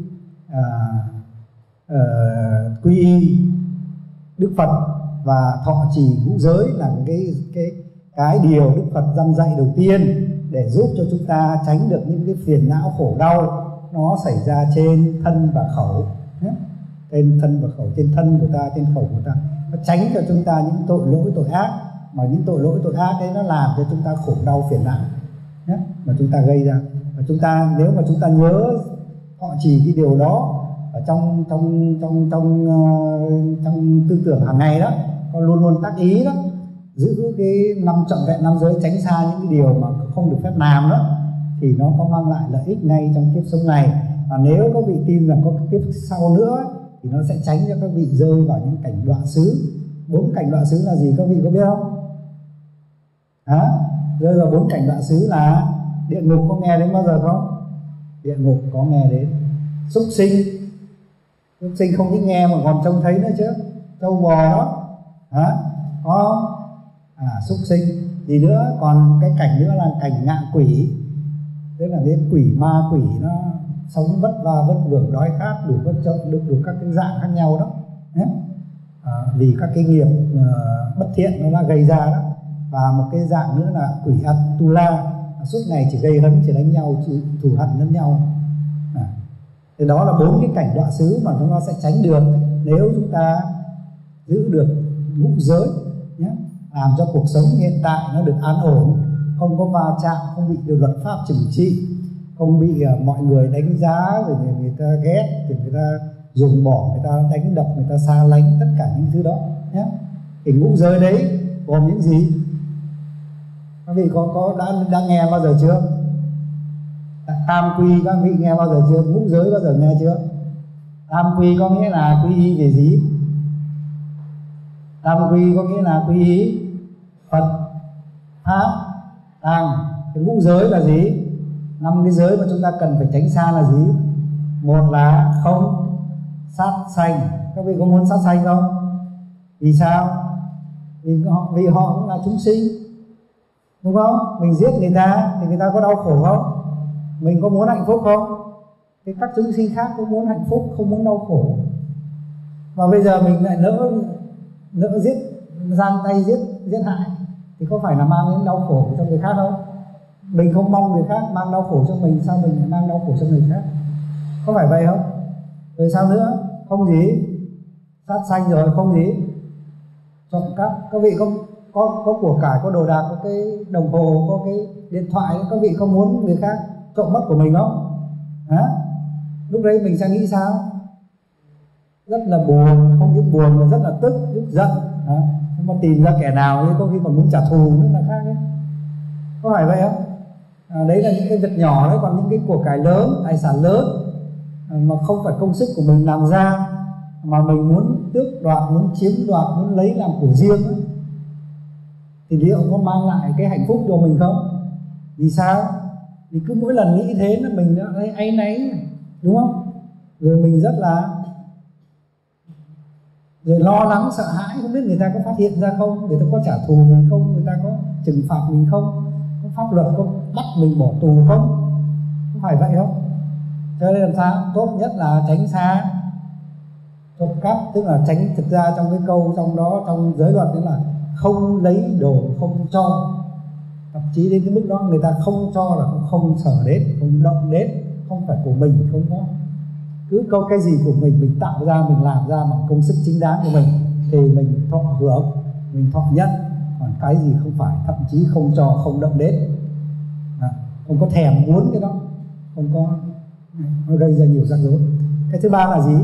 Speaker 2: quy y Đức Phật và thọ trì ngũ giới, là cái điều Đức Phật dặn dạy đầu tiên để giúp cho chúng ta tránh được những cái phiền não khổ đau nó xảy ra trên thân và khẩu. Trên thân và khẩu, trên thân của ta, trên khẩu của ta, nó tránh cho chúng ta những tội lỗi, tội ác, mà những tội lỗi tội ác ấy nó làm cho chúng ta khổ đau phiền não nhé, mà chúng ta gây ra. Và chúng ta nếu mà chúng ta nhớ thọ trì cái điều đó ở trong tư tưởng hàng ngày đó, con luôn luôn tác ý đó, giữ cái năm trọn vẹn năm giới, tránh xa những cái điều mà không được phép làm đó, thì nó có mang lại lợi ích ngay trong kiếp sống này. Và nếu các vị tin rằng có kiếp sau nữa thì nó sẽ tránh cho các vị rơi vào những cảnh đọa xứ. 4 cảnh đọa xứ là gì các vị có biết không? Rơi vào 4 cảnh đọa xứ là địa ngục, có nghe đến bao giờ không? Địa ngục có nghe đến. Súc sinh không những nghe mà còn trông thấy nữa chứ, trâu bò đó, có súc sinh. Gì nữa? Còn cái cảnh nữa là cảnh ngạ quỷ, tức là cái quỷ ma quỷ nó sống vất vả vất vưởng, đói khát, đủ các cái dạng khác nhau đó nhé. Vì các cái nghiệp bất thiện nó là gây ra đó. Và một cái dạng nữa là quỷ Atula, suốt ngày chỉ gây hấn, chỉ đánh nhau, chỉ thù hận lẫn nhau. Thì đó là 4 cái cảnh đọa xứ mà chúng ta sẽ tránh được nếu chúng ta giữ được ngũ giới nhé, làm cho cuộc sống hiện tại nó được an ổn, không có va chạm, không bị điều luật pháp trừng trị, không bị mọi người đánh giá, rồi người ta ghét, rồi người ta dùng bỏ, người ta đánh đập, người ta xa lánh, tất cả những thứ đó nhé. Thì ngũ giới đấy gồm những gì? Các vị có đã nghe bao giờ chưa? Tam quy các vị nghe bao giờ chưa? Ngũ giới bao giờ nghe chưa? Tam quy có nghĩa là quy y về gì? Tam quy có nghĩa là quy y Phật, Pháp, Tăng. Cái ngũ giới là gì? 5 cái giới mà chúng ta cần phải tránh xa là gì? Một là không sát sanh. Các vị có muốn sát sanh không? Vì sao? Vì họ cũng là chúng sinh, đúng không? Mình giết người ta thì người ta có đau khổ không? Mình có muốn hạnh phúc không? Thì các chúng sinh khác cũng muốn hạnh phúc, không muốn đau khổ. Và bây giờ mình lại nỡ giết, giang tay giết hại thì có phải là mang đến đau khổ cho người khác không? Mình không mong người khác mang đau khổ cho mình, sao mình lại mang đau khổ cho người khác? Có phải vậy không? Rồi sao nữa? Không gì? Sát sanh rồi, không gì? Trộm cắp. Các vị có của cải, có đồ đạc, có cái đồng hồ, có cái điện thoại, các vị có muốn người khác trộm mất của mình không? Lúc đấy mình sẽ nghĩ sao? Rất là buồn, không những buồn mà rất là tức, rất giận. Mà tìm ra kẻ nào thì có khi còn muốn trả thù nữa là khác ấy. Có phải vậy không? Đấy là những cái việc nhỏ đấy. Còn những cái của cải lớn, tài sản lớn mà không phải công sức của mình làm ra, mà mình muốn tước đoạt, muốn chiếm đoạt, muốn lấy làm của riêng ấy, thì liệu có mang lại cái hạnh phúc cho mình không? Vì sao? Vì cứ mỗi lần nghĩ thế là mình đã thấy áy náy, đúng không? Rồi mình rất là lo lắng, sợ hãi, không biết người ta có phát hiện ra không, người ta có trả thù mình không, người ta có trừng phạt mình không, có pháp luật có bắt mình bỏ tù không? Có phải vậy không? Cho nên làm sao? Tốt nhất là tránh xa trộm cắp, tức là tránh. Thực ra trong cái câu trong đó, trong giới luật đó là không lấy đồ, không cho. Thậm chí đến cái mức đó người ta không cho là cũng không sờ đến, không động đến, không phải của mình, không có. Cứ câu cái gì của mình tạo ra, mình làm ra bằng công sức chính đáng của mình thì mình thọ hưởng, mình thọ nhận. Còn cái gì không phải, thậm chí không cho, không động đến, không có thèm muốn cái đó, không có, nó gây ra nhiều rắc rối. Cái thứ ba là gì?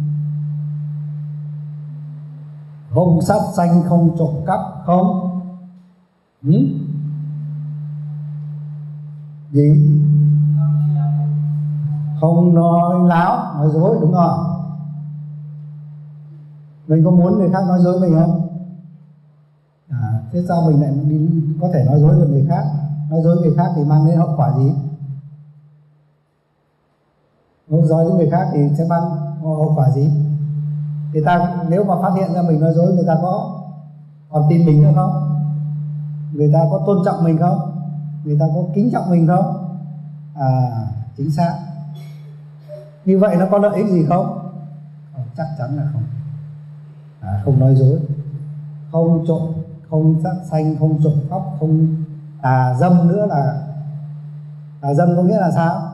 Speaker 2: Không sát sanh, không trộm cắp, không gì? Không nói láo, nói dối, đúng rồi. Mình có muốn người khác nói dối mình không? Thế sao mình lại có thể nói dối được người khác? Nói dối người khác thì mang đến hậu quả gì? Nói dối với người khác thì sẽ mang hậu quả gì? Người ta nếu mà phát hiện ra mình nói dối, người ta có còn tin mình nữa không? Người ta có tôn trọng mình không? Người ta có kính trọng mình không? Chính xác. Như vậy nó có lợi ích gì không? Chắc chắn là không. Không nói dối, không trộm, không sát sanh, không trộm cắp, không tà dâm nữa. Là tà dâm có nghĩa là sao?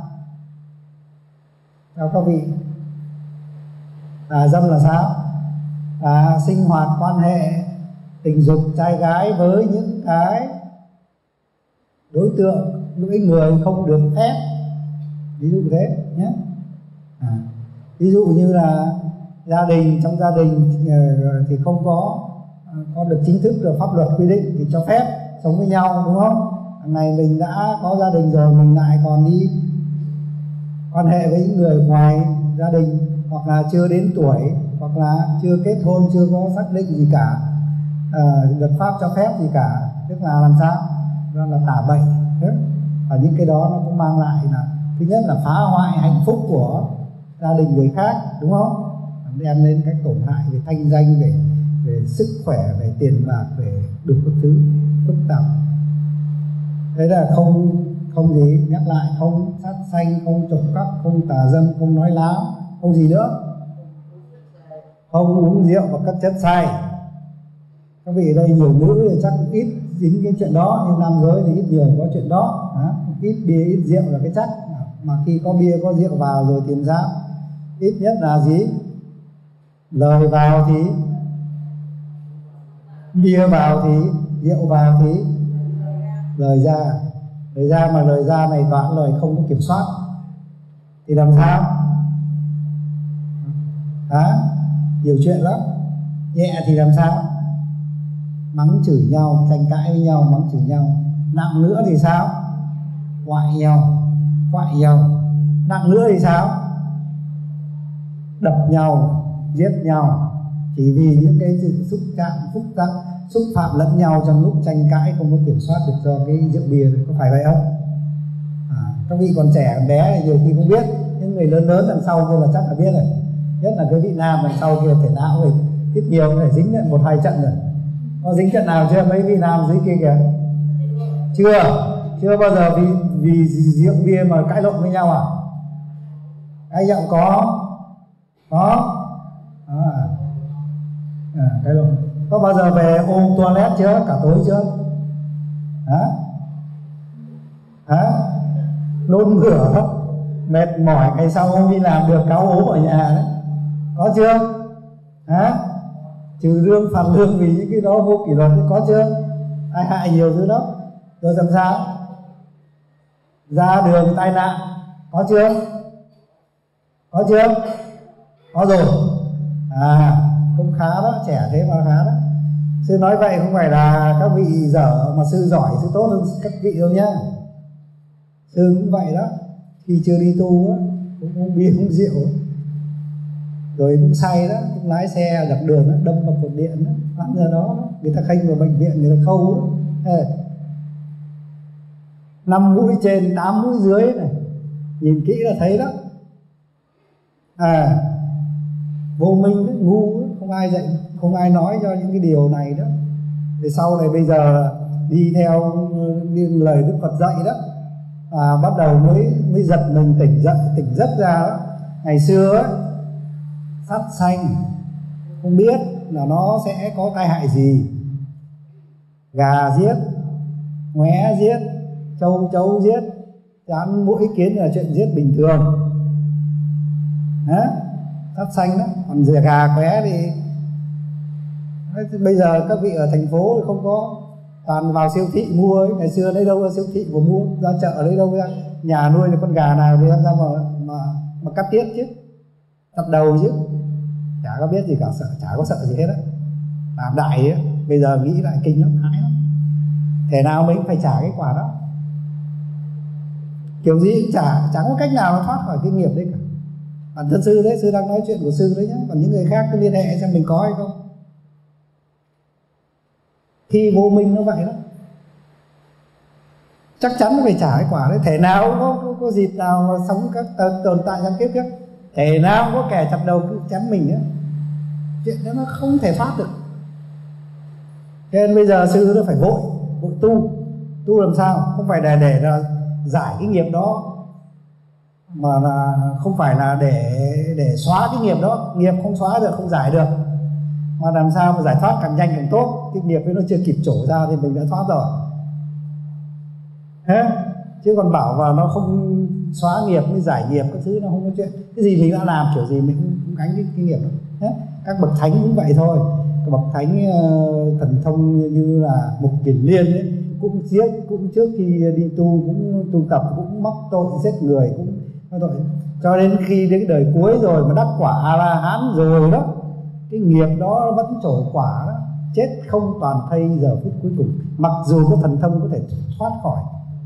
Speaker 2: Theo các vị, tà dâm là sao? Là sinh hoạt quan hệ tình dục trai gái với những cái đối tượng, những người không được phép, ví dụ thế nhé. Ví dụ như là gia đình, trong gia đình thì không có được chính thức được pháp luật quy định thì cho phép sống với nhau, đúng không? Hàng ngày mình đã có gia đình rồi, mình lại còn đi quan hệ với những người ngoài gia đình, hoặc là chưa đến tuổi, hoặc là chưa kết hôn, chưa có xác định gì cả, luật pháp cho phép gì cả, tức là làm sao? Đó là tả bệnh. Và những cái đó nó cũng mang lại là thứ nhất là phá hoại hạnh phúc của gia đình người khác, đúng không? Đem đến các tổn hại về thanh danh, về sức khỏe, về tiền bạc, về đủ các thứ phức tạp. Thế là không gì, nhắc lại, không sát sanh, không trộm cắp, không tà dâm, không nói láo, không gì nữa, không uống rượu và các chất say. Các vị ở đây nhiều nữ thì chắc cũng ít dính cái chuyện đó, nhưng nam giới thì ít nhiều có chuyện đó. Ít bia ít rượu là cái chắc, mà khi có bia có rượu vào rồi thì làm sao? Ít nhất là gì? Lời vào thì bia vào thì rượu vào thì lời ra. Mà lời ra này toàn lời không có kiểm soát thì làm sao? Nhiều chuyện lắm. Nhẹ thì làm sao? Mắng chửi nhau, tranh cãi với nhau, mắng chửi nhau. Nặng nữa thì sao? Quại nhau. Nặng nữa thì sao? Đập nhau, giết nhau, chỉ vì những cái sự xúc phạm lẫn nhau trong lúc tranh cãi không có kiểm soát được do cái rượu bia này. Có phải vậy không? Các vị còn trẻ còn bé thì nhiều khi không biết, những người lớn đằng sau kia là chắc là biết rồi. Nhất là cái vị nam đằng sau kia thể não thì ít nhiều phải dính lại 1-2 trận rồi. Có dính trận nào chưa? Mấy vị nam dưới kia kìa? Chưa bao giờ vì rượu bia mà cãi lộn với nhau à? Cãi nhau có. Cãi lộn. Có bao giờ về ôm toilet chưa? Cả tối chưa? Nôn mửa, mệt mỏi ngày sau không đi làm được, cáo ốm ở nhà đấy. Có chưa? Trừ lương, phạt lương vì những cái đó vô kỷ luật, có chưa? Tai hại nhiều thứ lắm. Rồi làm sao? Ra đường tai nạn, có chưa? Có rồi. Cũng khá đó, trẻ thế mà khá đó. Sư nói vậy không phải là các vị dở mà sư giỏi, sư tốt hơn các vị đâu nhá. Sư cũng vậy đó, khi chưa đi tu á, cũng uống bia uống rượu đó. Rồi cũng say đó, cũng lái xe dọc đường đó, đâm vào cột điện đó, lăn ra đó, người ta khênh vào bệnh viện, người ta khâu đó. 5 mũi trên 8 mũi dưới này, nhìn kỹ là thấy đó. Vô minh đó, ngu đó, không ai dạy, không ai nói cho những cái điều này đó. Thì sau này bây giờ đi theo lời Đức Phật dạy đó, bắt đầu mới giật mình tỉnh giấc ra đó. Ngày xưa ấy, sát sanh không biết là nó sẽ có tai hại gì. Gà giết, ngoé giết, trâu giết, chán mũi kiến là chuyện giết bình thường. Sát sanh đó. Còn gà qué thì bây giờ các vị ở thành phố thì không có, toàn vào siêu thị mua ấy. Ngày xưa lấy đâu ra siêu thị mà mua, ra chợ lấy đâu ra, nhà nuôi được con gà nào thì làm sao mà cắt tiết chứ, cắt đầu chứ, chả có biết gì cả, chả có sợ gì hết á. Làm đại ấy, bây giờ nghĩ lại kinh lắm, hãi lắm. Thế nào mình phải trả cái quả đó, kiểu gì cũng chẳng có cách nào thoát khỏi cái nghiệp đấy cả. Bản thân sư đấy, sư đang nói chuyện của sư đấy nhá, còn những người khác cứ liên hệ xem mình có hay không. Khi vô minh nó vậy đó, chắc chắn nó phải trả cái quả đấy. Thể nào có dịp nào mà sống các tồn tại trong kiếp trước, thể nào có kẻ chặt đầu cứ chém mình nữa, chuyện đó nó không thể thoát được. Cho nên bây giờ sư nó phải vội tu làm sao, không phải để giải cái nghiệp đó, mà là không phải là để xóa cái nghiệp đó. Nghiệp không xóa được, không giải được, mà làm sao mà giải thoát càng nhanh càng tốt. Cái nghiệp ấy nó chưa kịp trổ ra thì mình đã thoát rồi. Chứ còn bảo vào nó không xóa nghiệp mới giải nghiệp, cái thứ nó không có chuyện. Cái gì mình đã làm kiểu gì mình cũng gánh cái nghiệp đó. Các bậc thánh cũng vậy thôi. bậc thánh thần thông như là Mục Kiền Liên ấy, cũng trước khi đi cũng tu tập cũng mắc tội giết người, cũng mắc tội cho đến khi đến đời cuối rồi mà đắc quả A La Hán rồi đó, cái nghiệp đó vẫn trổ quả đó, chết không toàn thây giờ phút cuối cùng, mặc dù có thần thông có thể thoát khỏi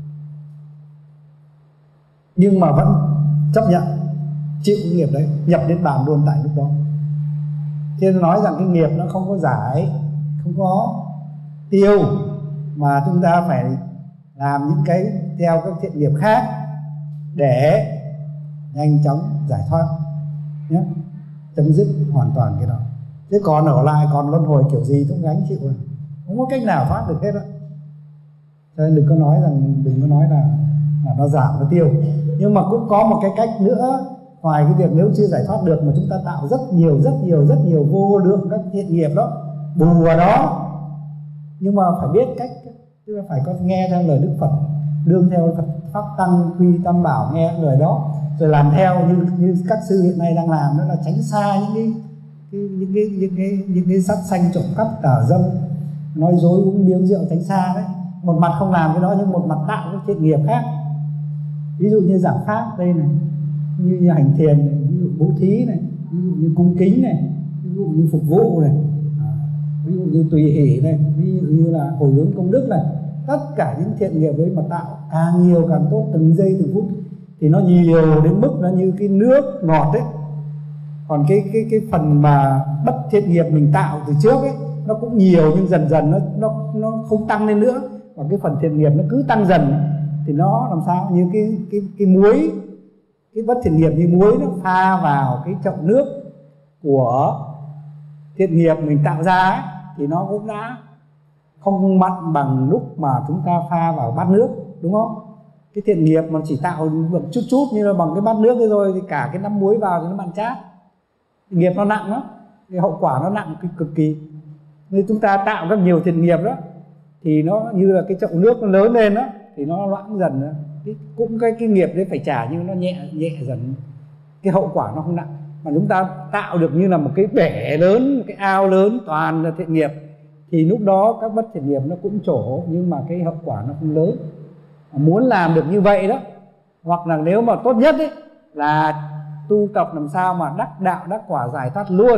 Speaker 2: nhưng mà vẫn chấp nhận chịu cái nghiệp đấy, nhập đến bàn luôn tại lúc đó. Thế nên nói rằng cái nghiệp nó không có giải, không có tiêu, mà chúng ta phải làm những cái theo các thiện nghiệp khác để nhanh chóng giải thoát nhé, chấm dứt hoàn toàn cái đó. Thế còn ở lại còn luân hồi kiểu gì cũng gánh chịu rồi, không có cách nào thoát được hết đó. Cho nên đừng có nói là nó giảm, nó tiêu. Nhưng mà cũng có một cái cách nữa, ngoài cái việc nếu chưa giải thoát được mà chúng ta tạo rất nhiều vô lượng các thiện nghiệp đó bù vào đó, nhưng mà phải biết cách, chứ phải có nghe theo lời Đức Phật, đương theo Phật pháp tăng quy tam bảo, nghe lời đó rồi làm theo như các sư hiện nay đang làm, đó là tránh xa những cái sát sanh, trộm cắp, tà dâm, nói dối, uống biếng rượu, tránh xa đấy. Một mặt không làm cái đó nhưng một mặt tạo các thiện nghiệp khác, ví dụ như giảng pháp đây này, như hành thiền này, ví dụ bố thí này, ví dụ như cung kính này, ví dụ như phục vụ này, ví dụ như tùy hỷ này, ví dụ như là hồi hướng công đức này. Tất cả những thiện nghiệp ấy mà tạo càng nhiều càng tốt, từng giây từng phút thì nó nhiều đến mức nó như cái nước ngọt đấy. Còn cái phần mà bất thiện nghiệp mình tạo từ trước ấy nó cũng nhiều, nhưng dần dần nó không tăng lên nữa, và cái phần thiện nghiệp nó cứ tăng dần. Thì nó làm sao như cái muối, cái bất thiện nghiệp như muối nó pha vào cái chậu nước của thiện nghiệp mình tạo ra ấy, thì nó cũng đã không mặn bằng lúc mà chúng ta pha vào bát nước, đúng không? Cái thiện nghiệp mà chỉ tạo được chút như là bằng cái bát nước ấy rồi thì cả cái nắm muối vào thì nó mặn chát. Nghiệp nó nặng lắm, cái hậu quả nó nặng cực kỳ. Nên chúng ta tạo rất nhiều thiện nghiệp đó thì nó như là cái chậu nước nó lớn lên đó thì nó loãng dần đó. Cái nghiệp đấy phải trả nhưng nó nhẹ dần, cái hậu quả nó không nặng. Mà chúng ta tạo được như là một cái bể lớn, một cái ao lớn toàn là thiện nghiệp thì lúc đó các bất thiện nghiệp nó cũng trổ, nhưng mà cái hậu quả nó không lớn. Muốn làm được như vậy đó, hoặc là nếu mà tốt nhất ấy là tu tập làm sao mà đắc đạo đắc quả giải thoát luôn,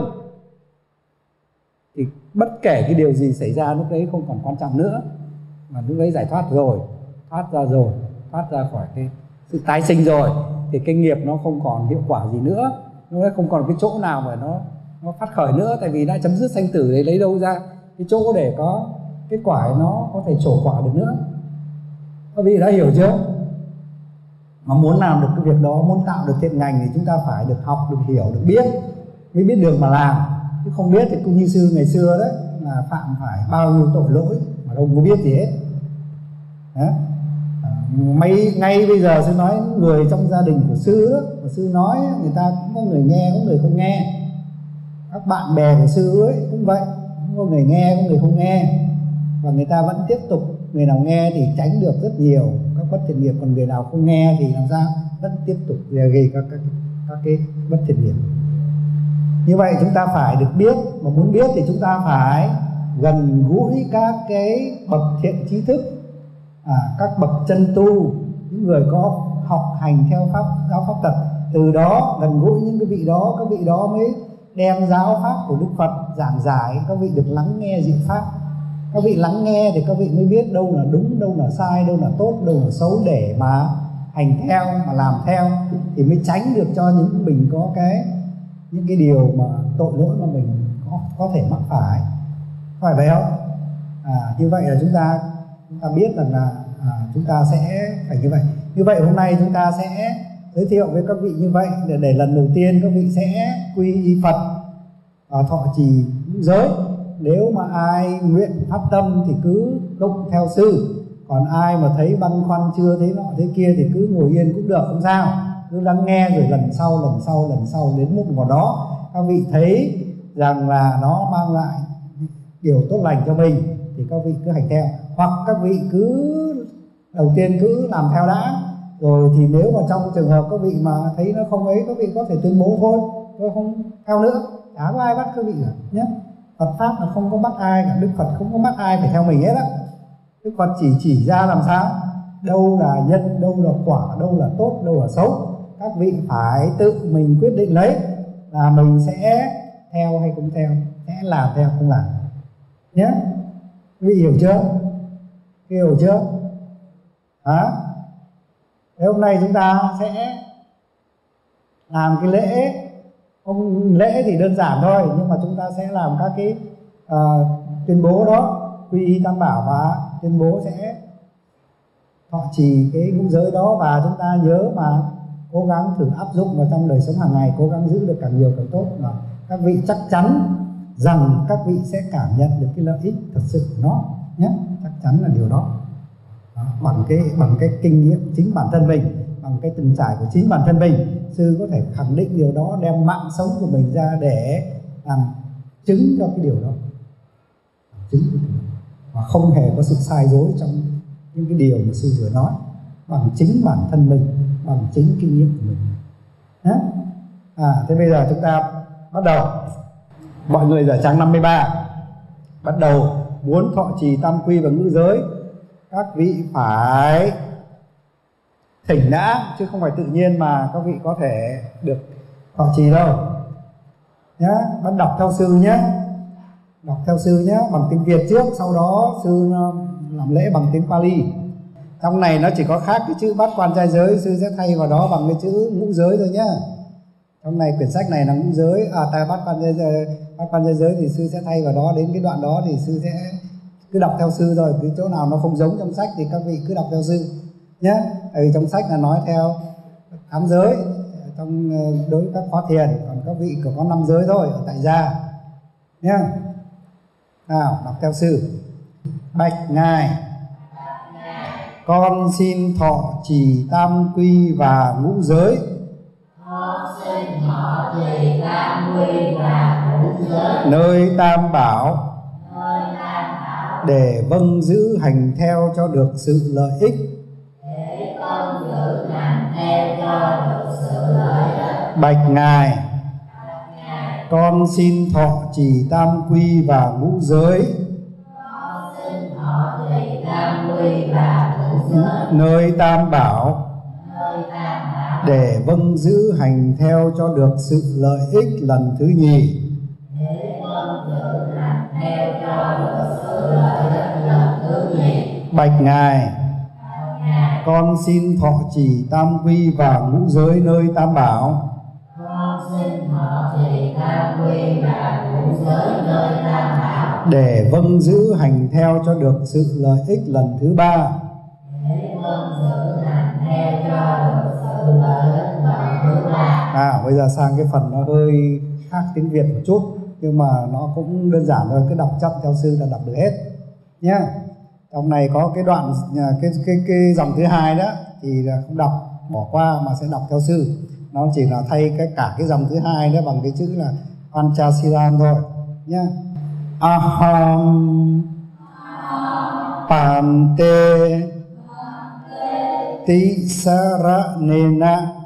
Speaker 2: thì bất kể cái điều gì xảy ra lúc đấy không còn quan trọng nữa, mà lúc đấy giải thoát rồi, thoát ra khỏi cái sự tái sinh rồi thì cái nghiệp nó không còn hiệu quả gì nữa, nó không còn cái chỗ nào mà nó phát khởi nữa, tại vì đã chấm dứt sanh tử đấy, lấy đâu ra cái chỗ để có cái quả nó có thể trổ quả được nữa. Các vị đã hiểu chưa? Mà muốn làm được cái việc đó, muốn tạo được thiện ngành thì chúng ta phải được học, được hiểu, được biết, mới biết đường mà làm. Chứ không biết thì cũng như sư ngày xưa đấy, là phạm phải bao nhiêu tội lỗi mà đâu có biết gì hết. Ngay bây giờ sư nói người trong gia đình của sư đó, của sư nói người ta cũng có người nghe, có người không nghe. Các bạn bè của sư ấy cũng vậy, cũng có người nghe, có người không nghe, và người ta vẫn tiếp tục. Người nào nghe thì tránh được rất nhiều các bất thiện nghiệp, còn người nào không nghe thì làm sao vẫn tiếp tục gây các cái bất thiện nghiệp. Như vậy chúng ta phải được biết, mà muốn biết thì chúng ta phải gần gũi các cái bậc thiện trí thức, các bậc chân tu, những người có học hành theo giáo pháp tật. Từ đó gần gũi những cái vị đó, các vị đó mới đem giáo pháp của Đức Phật giảng giải, các vị được lắng nghe diệu pháp. Các vị lắng nghe thì các vị mới biết đâu là đúng, đâu là sai, đâu là tốt, đâu là xấu để mà hành theo, mà làm theo, thì mới tránh được cho những mình có những cái điều mà tội lỗi mà mình có thể mắc phải vậy không? Như vậy là chúng ta biết rằng là chúng ta sẽ phải như vậy. Như vậy hôm nay chúng ta sẽ giới thiệu với các vị như vậy để lần đầu tiên các vị sẽ quy y Phật và thọ trì ngũ giới. Nếu mà ai nguyện phát tâm thì cứ tụng theo sư, còn ai mà thấy băn khoăn chưa thấy nọ thế kia thì cứ ngồi yên cũng được, không sao, cứ lắng nghe rồi lần sau đến lúc nào đó các vị thấy rằng là nó mang lại điều tốt lành cho mình thì các vị cứ hành theo, hoặc các vị cứ đầu tiên cứ làm theo đã, rồi thì nếu mà trong trường hợp các vị mà thấy nó không ấy, các vị có thể tuyên bố thôi, tôi không theo nữa, chả có ai bắt các vị cả nhé. Phật pháp là không có bắt ai cả, Đức Phật không có bắt ai phải theo mình hết á. Đức Phật chỉ ra làm sao, đâu là nhân, đâu là quả, đâu là tốt, đâu là xấu. Các vị phải tự mình quyết định lấy là mình sẽ theo hay không theo, sẽ làm theo không làm nhé. Quý vị hiểu chưa? Hiểu chưa? Hả? Thế hôm nay chúng ta sẽ làm cái lễ. Lễ thì đơn giản thôi, nhưng mà chúng ta sẽ làm các cái tuyên bố đó, quy y tam bảo và tuyên bố sẽ thọ trì cái ngũ giới đó. Và chúng ta nhớ mà cố gắng thử áp dụng vào trong đời sống hàng ngày, cố gắng giữ được càng nhiều càng tốt. Và các vị chắc chắn rằng các vị sẽ cảm nhận được cái lợi ích thật sự của nó nhé, chắc chắn là điều đó. Bằng cái kinh nghiệm chính bản thân mình, bằng cái từng trải của chính bản thân mình, sư có thể khẳng định điều đó, đem mạng sống của mình ra để làm chứng cho cái điều đó, chứng cho điều đó. Và không hề có sự sai dối trong những cái điều mà sư vừa nói, bằng chính bản thân mình, bằng chính kinh nghiệm của mình. Thế bây giờ chúng ta bắt đầu. Mọi người giờ trang 53 bắt đầu muốn thọ trì tam quy và ngũ giới, các vị phải thỉnh đã, chứ không phải tự nhiên mà các vị có thể được thọ trì đâu nhé. Bắt đọc theo sư nhé, đọc theo sư nhé, bằng tiếng Việt trước, sau đó sư làm lễ bằng tiếng Pali. Trong này nó chỉ có khác cái chữ bát quan trai giới, sư sẽ thay vào đó bằng cái chữ ngũ giới thôi nhé. Trong này quyển sách này là ngũ giới, bát quan trai giới thì sư sẽ thay vào đó. Đến cái đoạn đó thì sư sẽ cứ đọc theo sư rồi, cái chỗ nào nó không giống trong sách thì các vị cứ đọc theo sư nhé. Tại vì trong sách là nói theo 8 giới trong đối với các khóa thiền, còn các vị có 5 giới thôi ở tại gia nhé. Nào, đọc theo sư. Bạch ngài, con xin thọ trì tam quy và ngũ giới.
Speaker 1: Con xin thọ trì tam quy và ngũ giới
Speaker 2: Nơi tam bảo, để vâng giữ hành theo cho được sự lợi ích.
Speaker 1: để con giữ hành theo cho được sự lợi ích.
Speaker 2: Bạch ngài, con xin thọ trì tam quy và ngũ giới.
Speaker 1: Con xin thọ trì tam quy và ngũ giới
Speaker 2: Nơi tam bảo,
Speaker 1: nơi tam bảo,
Speaker 2: để vâng giữ hành theo cho được sự lợi ích lần thứ nhì.
Speaker 1: để con giữ hành theo cho được sự lợi ích lần thứ nhì.
Speaker 2: Bạch ngài, con xin thọ trì tam quy và ngũ giới nơi tam bảo.
Speaker 1: Con xin thọ trì tam quy và ngũ giới nơi tam bảo,
Speaker 2: để vâng giữ hành theo cho được sự lợi ích lần thứ ba.
Speaker 1: để con giữ hành theo cho được sự lợi ích lần thứ ba.
Speaker 2: Bây giờ sang cái phần nó hơi khác tiếng Việt một chút, nhưng mà nó cũng đơn giản thôi, cứ đọc chậm theo sư là đọc được hết nhé. Trong này có cái đoạn cái dòng thứ hai đó thì là không đọc, bỏ qua mà sẽ đọc theo sư. Nó chỉ là thay cả cái dòng thứ hai đó bằng cái chữ là Panchasilam thôi nhé. Aham Pante Tisaranena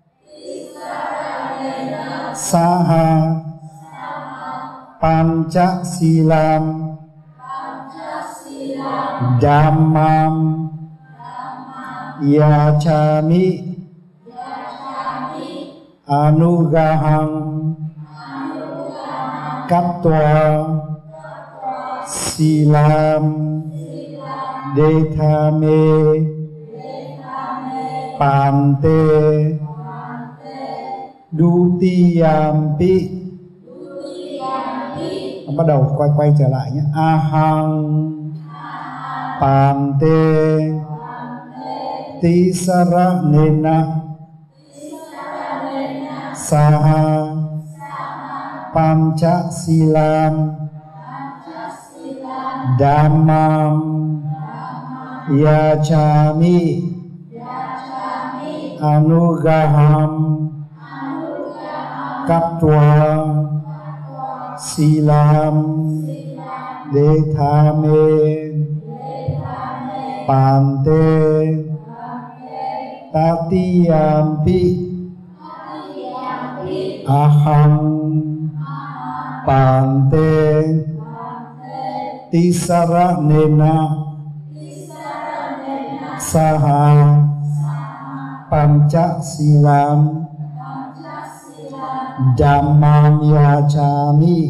Speaker 2: Saha Panchasilam Dhammam Yachami Anugaham Kattva Silam Dethame Pante Dutiyampi. Bắt đầu quay trở lại nhé. Ahang Pante Tisaranena Saha Panchasilam Dhammam Yachami Anugaham Kattva Silam Dethame Pante Tatiyampi Aham Pante Tisaranena Saha Panchasilam Dhammam Yachami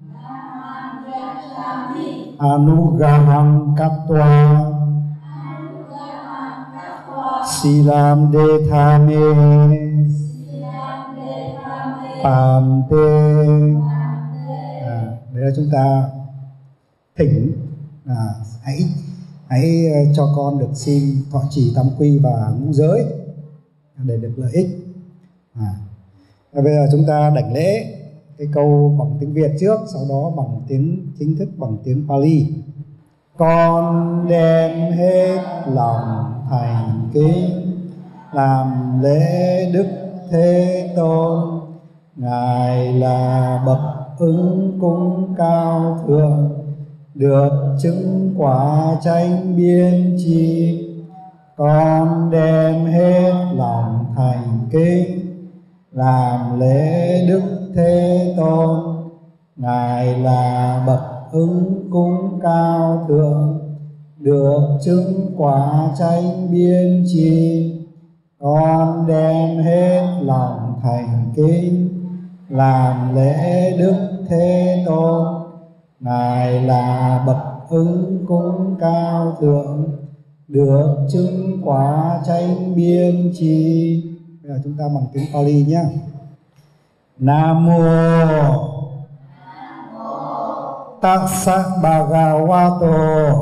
Speaker 2: Anugraham Katva Silam Dethame Pante. Đấy là chúng ta thỉnh hãy cho con được xin thọ trì tam quy và ngũ giới để được lợi ích. Bây giờ chúng ta đảnh lễ cái câu bằng tiếng Việt trước, sau đó bằng tiếng chính thức bằng tiếng Pali. Con đem hết lòng thành kính làm lễ Đức Thế Tôn, Ngài là bậc ứng cúng cao thượng, được chứng quả chánh biên tri. Con đem hết lòng thành kính làm lễ Đức Thế Tôn, Ngài là bậc ứng cúng cao thượng, được chứng quả chánh biên tri. Con đem hết lòng thành kính làm lễ Đức Thế Tôn, Ngài là bậc ứng cúng cao thượng, được chứng quả chánh biên tri. Bây giờ chúng ta bằng tiếng Pali nhé. Nam mô Tassa Bhagavato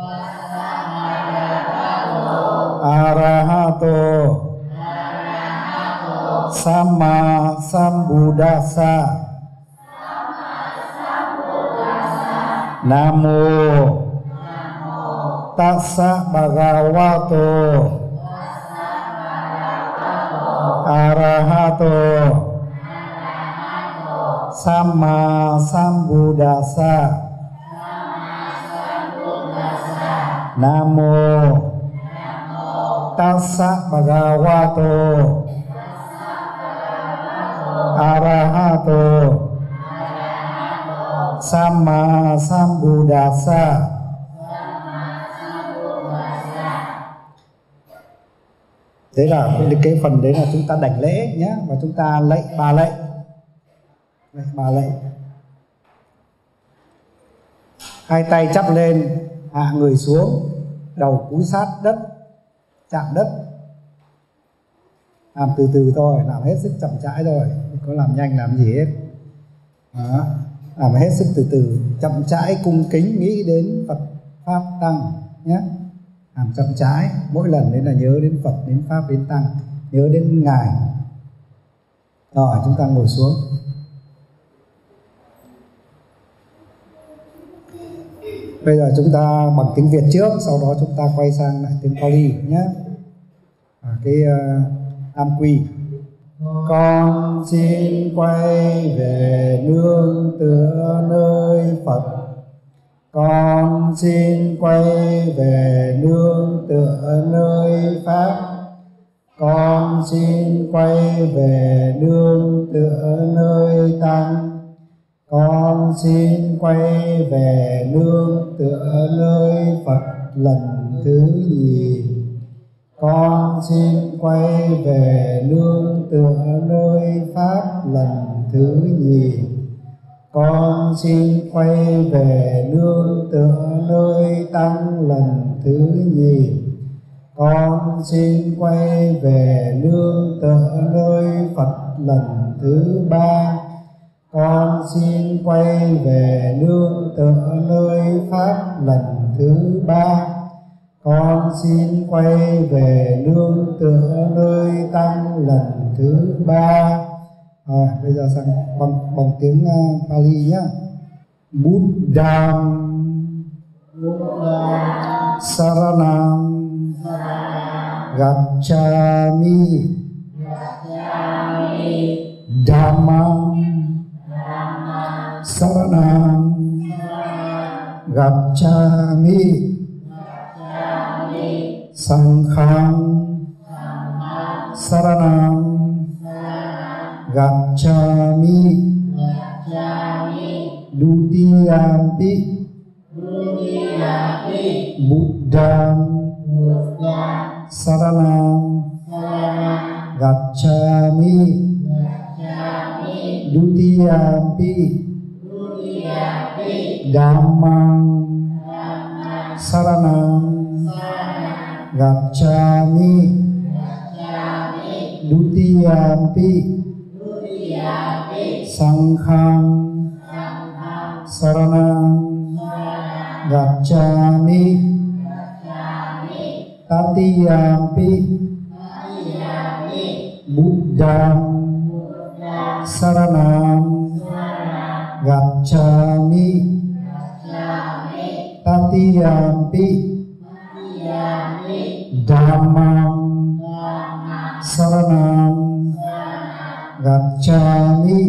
Speaker 2: Arahato Samma Sambuddhassa. Nam mô Tassa Bhagavato Arahato Samma Sambuddhassa. Nam mô Tassa Bhagavato Arahato Samma Sambuddhassa. Thế là cái phần đấy là chúng ta đảnh lễ nhé, và chúng ta lạy ba lạy. Ba lạy. Hai tay chắp lên, hạ người xuống, đầu cúi sát đất, chạm đất. Làm từ từ thôi, làm hết sức chậm rãi thôi, không có làm nhanh làm gì hết. Đó. Làm hết sức từ từ, chậm rãi, cung kính, nghĩ đến Phật Pháp Tăng nhé. Làm chậm rãi, mỗi lần đấy là nhớ đến Phật, đến Pháp, đến Tăng, nhớ đến Ngài. Rồi chúng ta ngồi xuống. Bây giờ chúng ta bằng tiếng Việt trước, sau đó chúng ta quay sang lại tiếng Pali nhé. Cái tam quy. Con xin quay về nương tựa nơi Phật. Con xin quay về nương tựa nơi Pháp. Con xin quay về nương tựa nơi Tăng. Con xin quay về nương tựa nơi Phật lần thứ nhì. Con xin quay về nương tựa nơi Pháp lần thứ nhì. Con xin quay về nương tựa nơi Tăng lần thứ nhì. Con xin quay về nương tựa nơi Phật lần thứ ba. Con xin quay về nương tựa nơi Pháp lần thứ ba. Con xin quay về nương tựa nơi Tăng lần thứ ba. Rồi, bây giờ sang bằng tiếng Pali nhé. Buddham Saranam Gacchami Dhammam Saranam Gacchami Sangham Saranam Gacchami Dutiyampi Buddham Saranam Gacchami Dutiyampi Dhammam Saranam Gacchami Dutiyampi Sangham Saranam Gacchami Tatiyampi Buddham Saranam Gacchami Tatiyampi Dhammam Saranam Gacchami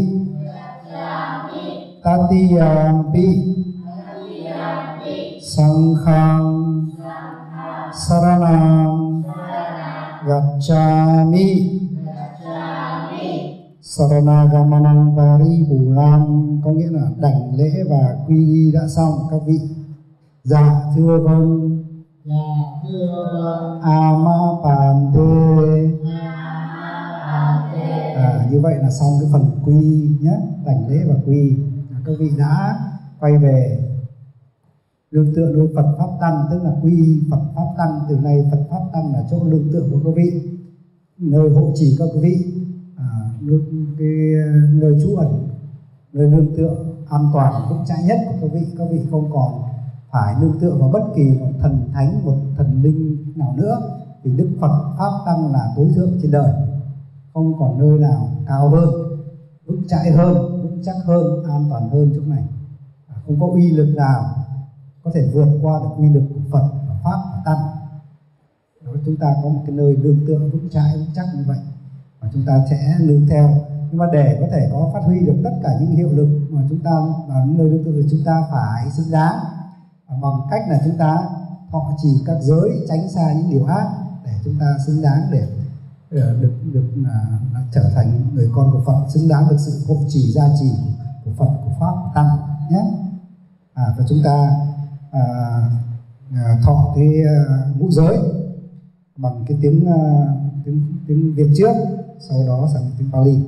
Speaker 2: Tatiyampi Sangham Saranam Gacchami. Saranagamana Paripurnam có nghĩa là đảnh lễ và quy y đã xong các vị. Dạ thưa vâng. Amapante. Như vậy là xong cái phần quy nhé, đảnh lễ và quy. Các vị đã quay về lương tựa đối Phật Pháp Tăng, tức là quy y Phật Pháp Tăng. Từ nay Phật Pháp Tăng là chỗ lương tựa của các vị, nơi hộ trì các quý vị, nơi trú ẩn, nơi nương tựa an toàn vững chãi nhất của các vị không còn phải nương tựa vào bất kỳ một thần thánh, một thần linh nào nữa, vì Đức Phật Pháp Tăng là tối thượng trên đời, không còn nơi nào cao hơn, vững chãi hơn, vững chắc hơn, an toàn hơn chỗ này. Không có uy lực nào có thể vượt qua được uy lực của Phật và Pháp và Tăng. Đó, chúng ta có một cái nơi nương tựa vững chãi, vững chắc như vậy, và chúng ta sẽ nương theo. Nhưng mà để có thể có phát huy được tất cả những hiệu lực mà chúng ta vào nơi nương tựa thì chúng ta phải xứng đáng bằng cách là chúng ta thọ trì các giới, tránh xa những điều ác, để chúng ta xứng đáng để được trở thành người con của Phật, xứng đáng được sự hộ trì gia trì của Phật, của Pháp, của Tăng nhé. Và chúng ta thọ cái ngũ giới bằng cái tiếng Việt trước, sau đó sang tiếng Pali.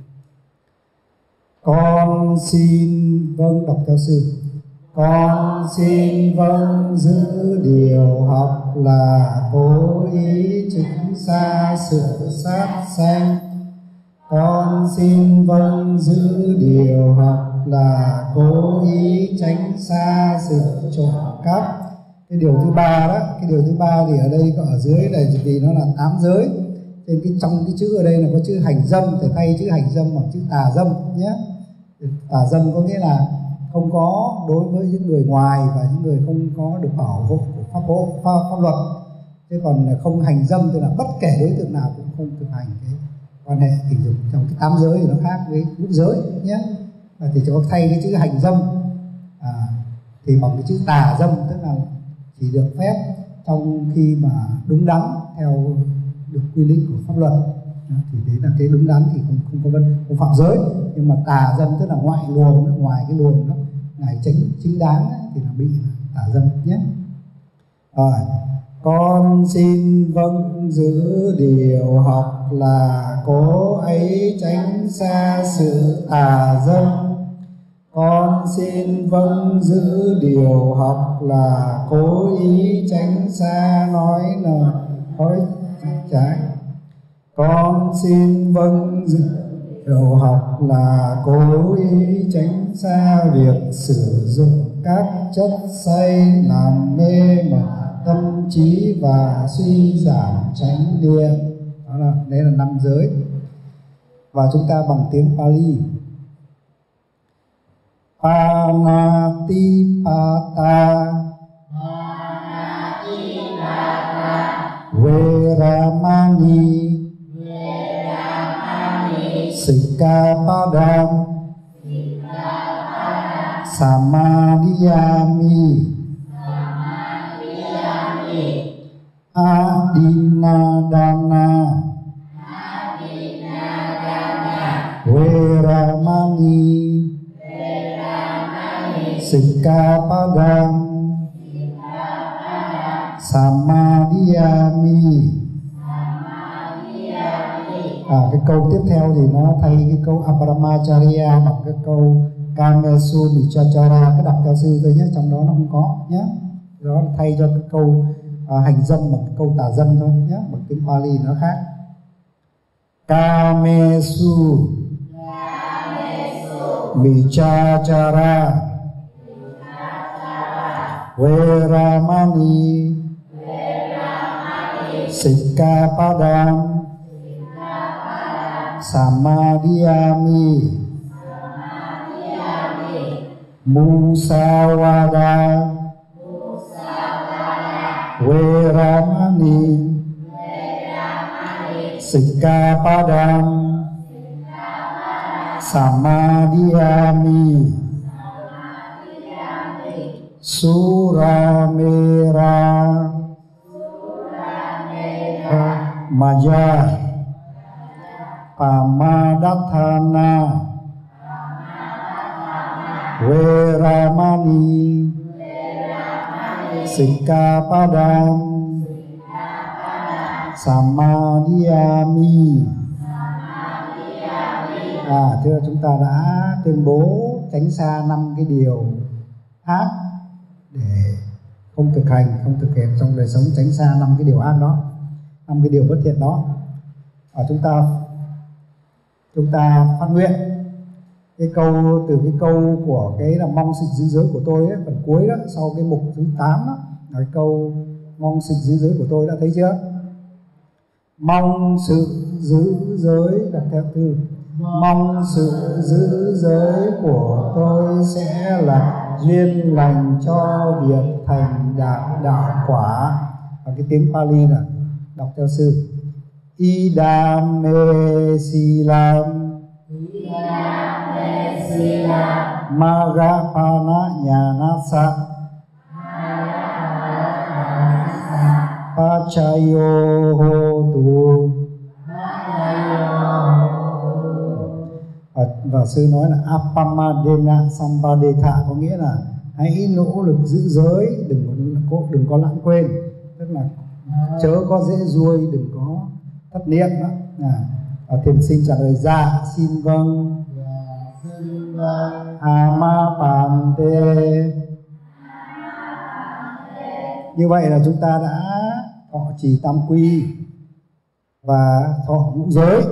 Speaker 2: Con xin vâng, đọc theo sư. Con xin vâng giữ điều học là cố ý tránh xa sự sát sanh. Con xin vâng giữ điều học là cố ý tránh xa sự trộm cắp. Cái điều thứ ba đó, cái điều thứ ba thì ở đây ở dưới này vì nó là 8 giới, trên trong cái chữ ở đây là có chữ hành dâm, thì thay chữ hành dâm bằng chữ tà dâm nhé. Tà dâm có nghĩa là không có đối với những người ngoài và những người không có được bảo hộ của pháp luật. Chứ còn không hành dâm tức là bất kể đối tượng nào cũng không thực hành cái quan hệ tình dục trong cái 8 giới thì nó khác với ngũ giới nhé. Thì cho thay cái chữ hành dâm thì bằng cái chữ tà dâm, tức là chỉ được phép trong khi mà đúng đắn theo được quy định của pháp luật. Thì đấy là cái đúng đắn thì không phạm giới. Nhưng mà tà dâm tức là ngoại luồng, ngoài cái luồng đó ngài chính đáng thì là bị tà dâm nhé. Con xin vâng giữ điều học là cố ấy tránh xa sự tà dâm. Con xin vâng giữ điều học là cố ý tránh xa nói trái. Con xin vâng giữ điều học là cố ý tránh xa việc sử dụng các chất say làm mê mẩn tâm trí và suy giảm chánh niệm. Đấy là 5 giới. Và chúng ta bằng tiếng Pali. Panatipata, Veramani, Sikkhapadam, Samadhiyami, Adinadana, Veramani, Padam Samadhiyami. Cái câu tiếp theo thì nó thay cái câu Aparamacharya bằng cái câu Kamesu Michachara, cái đọc theo sư thôi nhé, trong đó nó không có nhé. Đó thay cho cái câu hành dâm bằng cái câu tà dâm thôi nhé, bằng tiếng Pali nó khác. Kamesu Michachara Veramani Sikkapadam Samadhiyami Musawada Veramani Sikkapadam Samadhiyami Suramera Maja Pamadatthana Veramani Sikkapadam Samadhiyami. Thưa chúng ta đã tuyên bố tránh xa 5 cái điều ác để không thực hành, không thực hiện trong đời sống, tránh xa 5 cái điều ác đó, 5 cái điều bất thiện đó. Chúng ta phát nguyện cái câu, từ cái câu của cái là mong sự giữ giới của tôi ấy, phần cuối đó, sau cái mục thứ 8 đó, là cái câu mong sự giữ giới của tôi, đã thấy chưa? Mong sự giữ giới, đọc theo từ mong sự giữ giới của tôi sẽ là duyên lành cho việc thành đạo quả. Và cái tiếng Pali là đọc theo sư Idam me silam Magapana nyanasa Pachayo hotu. Và sư nói là Apamadena Sampadetha, có nghĩa là hãy nỗ lực giữ giới, đừng có lãng quên, tức là chớ có dễ ruôi, đừng có thất niệm đó. Thiền sinh trả lời dạ xin vâng. Amapante. Như vậy là chúng ta đã thọ trì tam quy và thọ ngũ giới.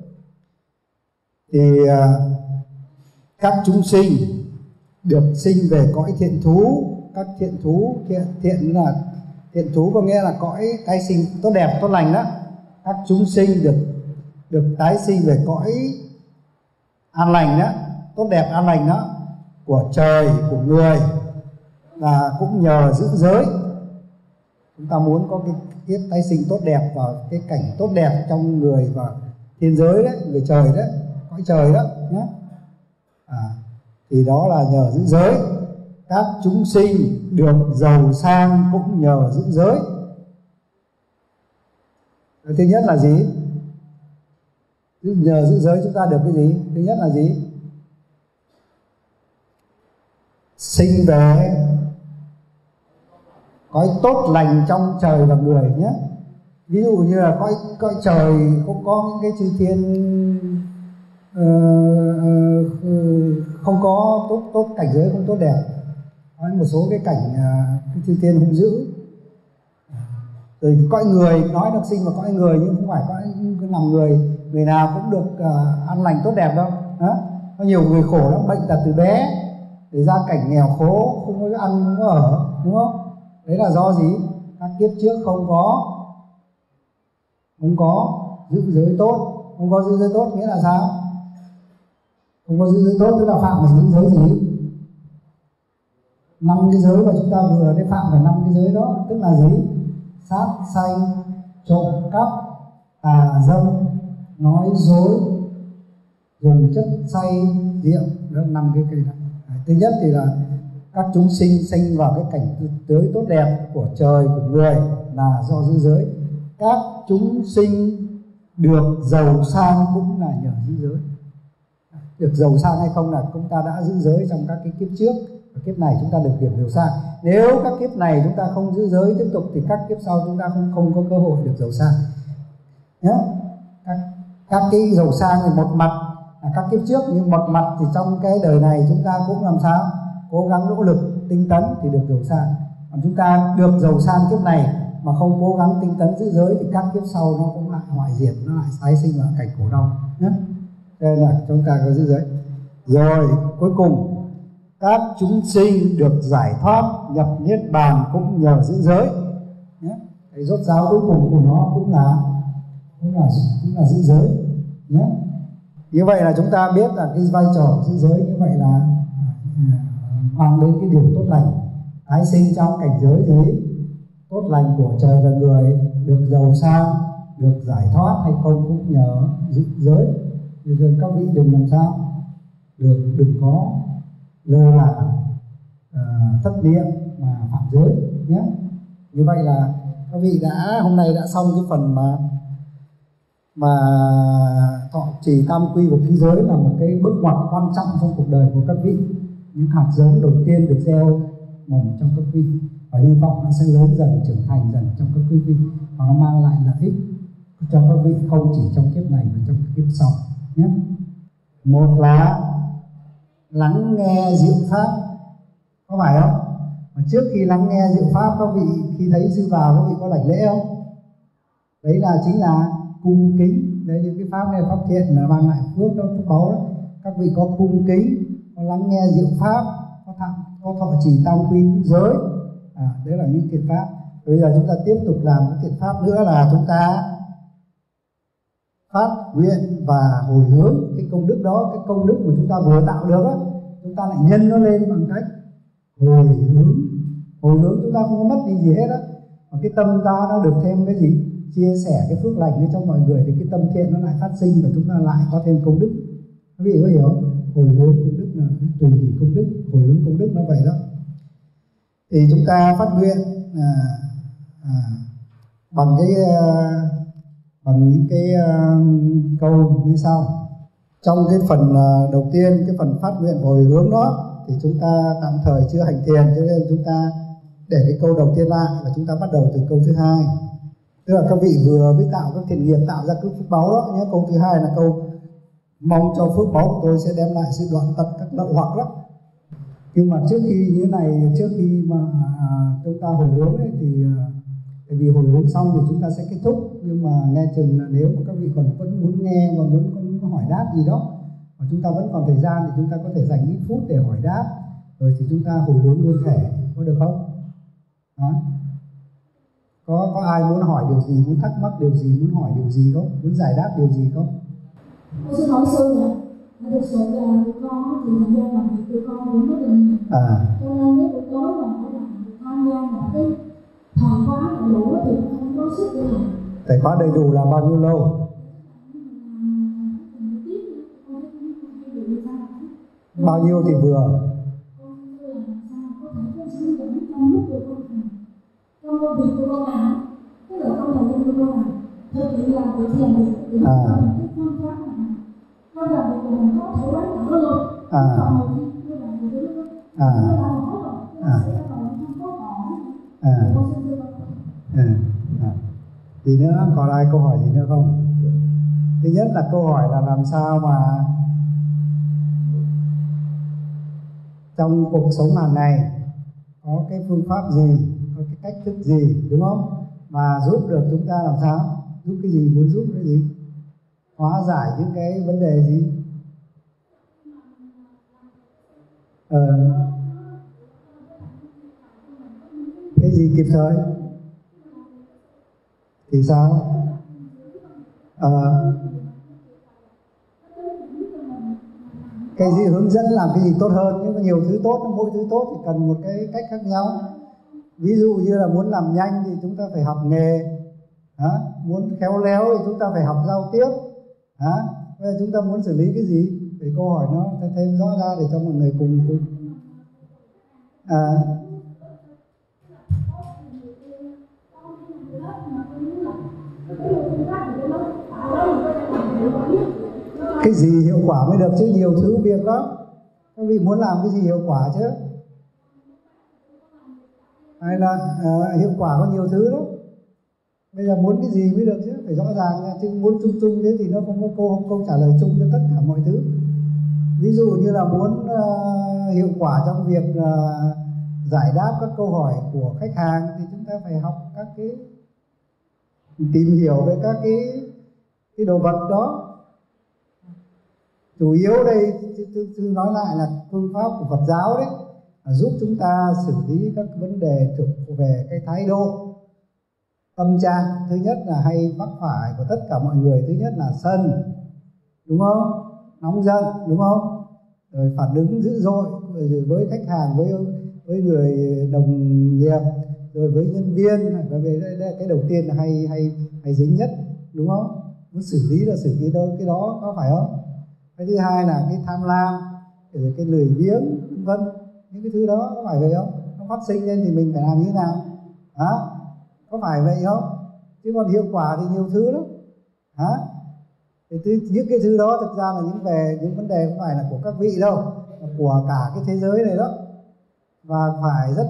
Speaker 2: Thì các chúng sinh được sinh về cõi thiện thú. Các thiện thú, thiện thú có nghĩa là cõi tái sinh tốt đẹp, tốt lành đó. Các chúng sinh được tái sinh về cõi an lành đó, tốt đẹp an lành đó, của trời, của người, là cũng nhờ giữ giới. Chúng ta muốn có cái kiếp tái sinh tốt đẹp và cái cảnh tốt đẹp trong người và thiên giới đấy, người trời đấy, cõi trời đó nhé. Thì đó là nhờ giữ giới. Các chúng sinh được giàu sang cũng nhờ giữ giới. Thứ nhất là gì? Nhờ giữ giới chúng ta được cái gì? Thứ nhất là gì? Sinh về cõi tốt lành trong trời và người nhé. Ví dụ như là cõi trời cũng có những cái chư thiên không có tốt cảnh giới không tốt đẹp, có một số cái cảnh cái chư thiên hung dữ. Rồi cõi người, nói được sinh vào cõi người nhưng không phải cõi làm người nào cũng được an lành tốt đẹp đâu. Có nhiều người khổ lắm, bệnh tật từ bé, để ra cảnh nghèo khổ, không có ăn, không có ở, đúng không? Đấy là do gì? Các kiếp trước không có giữ giới tốt. Không có giữ giới tốt nghĩa là sao? Không có giữ giới tốt tức là phạm phải những giới gì? 5 cái giới mà chúng ta vừa để phạm phải 5 cái giới đó, tức là gì? Sát sanh, trộm cắp, tà dâm, nói dối, dùng chất say rượu, đó 5 cái đó. Thứ nhất thì là các chúng sinh sinh vào cái cảnh giới tốt đẹp của trời, của người là do giữ giới. Các chúng sinh được giàu sang cũng là nhờ giữ giới. Được giàu sang hay không là chúng ta đã giữ giới trong các cái kiếp trước Kiếp này chúng ta được điểm giàu sang. Nếu các kiếp này chúng ta không giữ giới tiếp tục thì các kiếp sau chúng ta không có cơ hội được giàu sang nhé. Các cái giàu sang thì một mặt là các kiếp trước, nhưng một mặt thì trong cái đời này chúng ta cũng làm sao cố gắng nỗ lực tinh tấn thì được giàu sang. Còn chúng ta được giàu sang kiếp này mà không cố gắng tinh tấn giữ giới thì các kiếp sau nó cũng lại hoại diệt, nó lại tái sinh vào cảnh khổ đau nhé. Đây là chúng ta có giữ giới. Rồi cuối cùng các chúng sinh được giải thoát nhập niết bàn cũng nhờ giữ giới nhé. Cái rốt ráo cuối cùng của nó cũng là giữ giới nhé. Như vậy là chúng ta biết là cái vai trò giữ giới như vậy là mang đến cái điều tốt lành, tái sinh trong cảnh giới thế tốt lành của trời và người, được giàu sang, được giải thoát hay không cũng nhờ giữ giới. Nên các vị đừng làm sao đừng có lơ là thất niệm mà phạm giới nhé. Như vậy là các vị hôm nay đã xong cái phần mà thọ trì tam quy và ký giới là một cái bước ngoặt quan trọng trong cuộc đời của các vị. Những hạt giống đầu tiên được gieo mầm trong các vị và hy vọng nó sẽ lớn dần, trưởng thành dần trong các quý vị và nó mang lại lợi ích cho các vị không chỉ trong kiếp này mà trong kiếp sau nhé. Một là lắng nghe diệu pháp, có phải không? Mà trước khi lắng nghe diệu pháp, các vị khi thấy sư vào các vị có đảnh lễ không? Đấy là chính là cung kính. Đấy, những cái pháp này pháp thiện mà mang lại phước đó, phước báu đó. Các vị có cung kính, có lắng nghe diệu pháp, có thọ trì tam quy giới, đấy là những thiện pháp. Bây giờ chúng ta tiếp tục làm cái thiện pháp nữa là chúng ta phát nguyện và hồi hướng cái công đức đó. Cái công đức mà chúng ta vừa tạo được á, chúng ta lại nhân nó lên bằng cách hồi hướng. Hồi hướng chúng ta không có mất đi gì hết á, mà cái tâm ta nó được thêm cái gì, chia sẻ cái phước lành cho mọi người, thì cái tâm thiện nó lại phát sinh và chúng ta lại có thêm công đức. Các vị có hiểu không? Hồi hướng công đức là tùy hỷ công đức, hồi hướng công đức nó vậy đó. Thì chúng ta phát nguyện bằng những cái câu như sau. Trong cái phần đầu tiên, cái phần phát nguyện hồi hướng đó thì chúng ta tạm thời chưa hành thiền, cho nên chúng ta để cái câu đầu tiên lại và chúng ta bắt đầu từ câu thứ hai. Tức là các vị vừa mới tạo các thiện nghiệp, tạo ra các phước báu đó nhé. Câu thứ hai là câu mong cho phước báu của tôi sẽ đem lại sự đoạn tận các lậu hoặc đó. Nhưng mà trước khi như thế này, trước khi mà chúng ta hồi hướng ấy, thì tại vì hồi hướng xong thì chúng ta sẽ kết thúc. Nhưng mà nghe chừng là nếu mà các vị còn vẫn muốn nghe và muốn hỏi đáp gì đó mà chúng ta vẫn còn thời gian thì chúng ta có thể dành ít phút để hỏi đáp, rồi thì chúng ta hồi hướng luôn thể, có được không? Đó. Có ai muốn hỏi điều gì, muốn thắc mắc điều gì, muốn hỏi điều gì không? Muốn giải đáp điều gì không?
Speaker 1: Tôi xin hỏi sư nè, thực sự là tụi con thì thời gian làm việc tụi con cũng rất là nhiều. Cho nên nếu buổi tối mà phải làm tham gia một cái thời khóa đầy đủ thì không có sức để làm.
Speaker 2: Thời khóa đầy đủ là bao nhiêu lâu? Bao nhiêu thì vừa?
Speaker 1: Trong công việc của con làm, tức là trong thời gian của con làm, thực hiện làm việc thiền việc thì cái phương pháp này, con làm việc của mình có thể quán mở luôn. Còn một khi con làm việc đó, nó làm hết rồi, nó sẽ không có hỏi.
Speaker 2: Gì nữa, còn ai câu hỏi gì nữa không? Thứ nhất là câu hỏi là làm sao mà trong cuộc sống hàng ngày có cái phương pháp gì, có cái cách thức gì, đúng không? Mà giúp được chúng ta làm sao? Giúp cái gì? Muốn giúp cái gì? Hóa giải những cái vấn đề gì? Cái gì kịp thời? Thì sao? Cái gì hướng dẫn làm cái gì tốt hơn, nhưng mà nhiều thứ tốt, mỗi thứ tốt thì cần một cái cách khác nhau. Ví dụ như là muốn làm nhanh thì chúng ta phải học nghề, muốn khéo léo thì chúng ta phải học giao tiếp. Bây giờ chúng ta muốn xử lý cái gì? Để câu hỏi nó thêm rõ ra để cho mọi người cùng. Cái gì hiệu quả mới được chứ, nhiều thứ việc đó. Các vị muốn làm cái gì hiệu quả chứ? hay là hiệu quả có nhiều thứ lắm. Bây giờ muốn cái gì mới được chứ, phải rõ ràng nha, chứ muốn chung chung thế thì nó không có câu trả lời chung cho tất cả mọi thứ. Ví dụ như là muốn hiệu quả trong việc giải đáp các câu hỏi của khách hàng thì chúng ta phải học các cái, tìm hiểu về các cái đồ vật đó. Chủ yếu đây tôi nói lại là phương pháp của Phật giáo đấy, là giúp chúng ta xử lý các vấn đề thuộc về cái thái độ tâm trạng. Thứ nhất là hay mắc phải của tất cả mọi người, thứ nhất là sân, đúng không, nóng giận, đúng không, rồi phản ứng dữ dội với khách hàng, với người đồng nghiệp, rồi với nhân viên. Cái đầu tiên là hay dính nhất, đúng không, muốn xử lý là xử lý cái đó, có phải không? Cái thứ hai là cái tham lam, rồi cái lười biếng, vân, những cái thứ đó có phải vậy không? Nó phát sinh lên thì mình phải làm như thế nào? Có phải vậy không? Chứ còn hiệu quả thì nhiều thứ lắm. Thì những cái thứ đó thực ra là những vấn đề không phải là của các vị đâu, mà của cả cái thế giới này đó. Và phải rất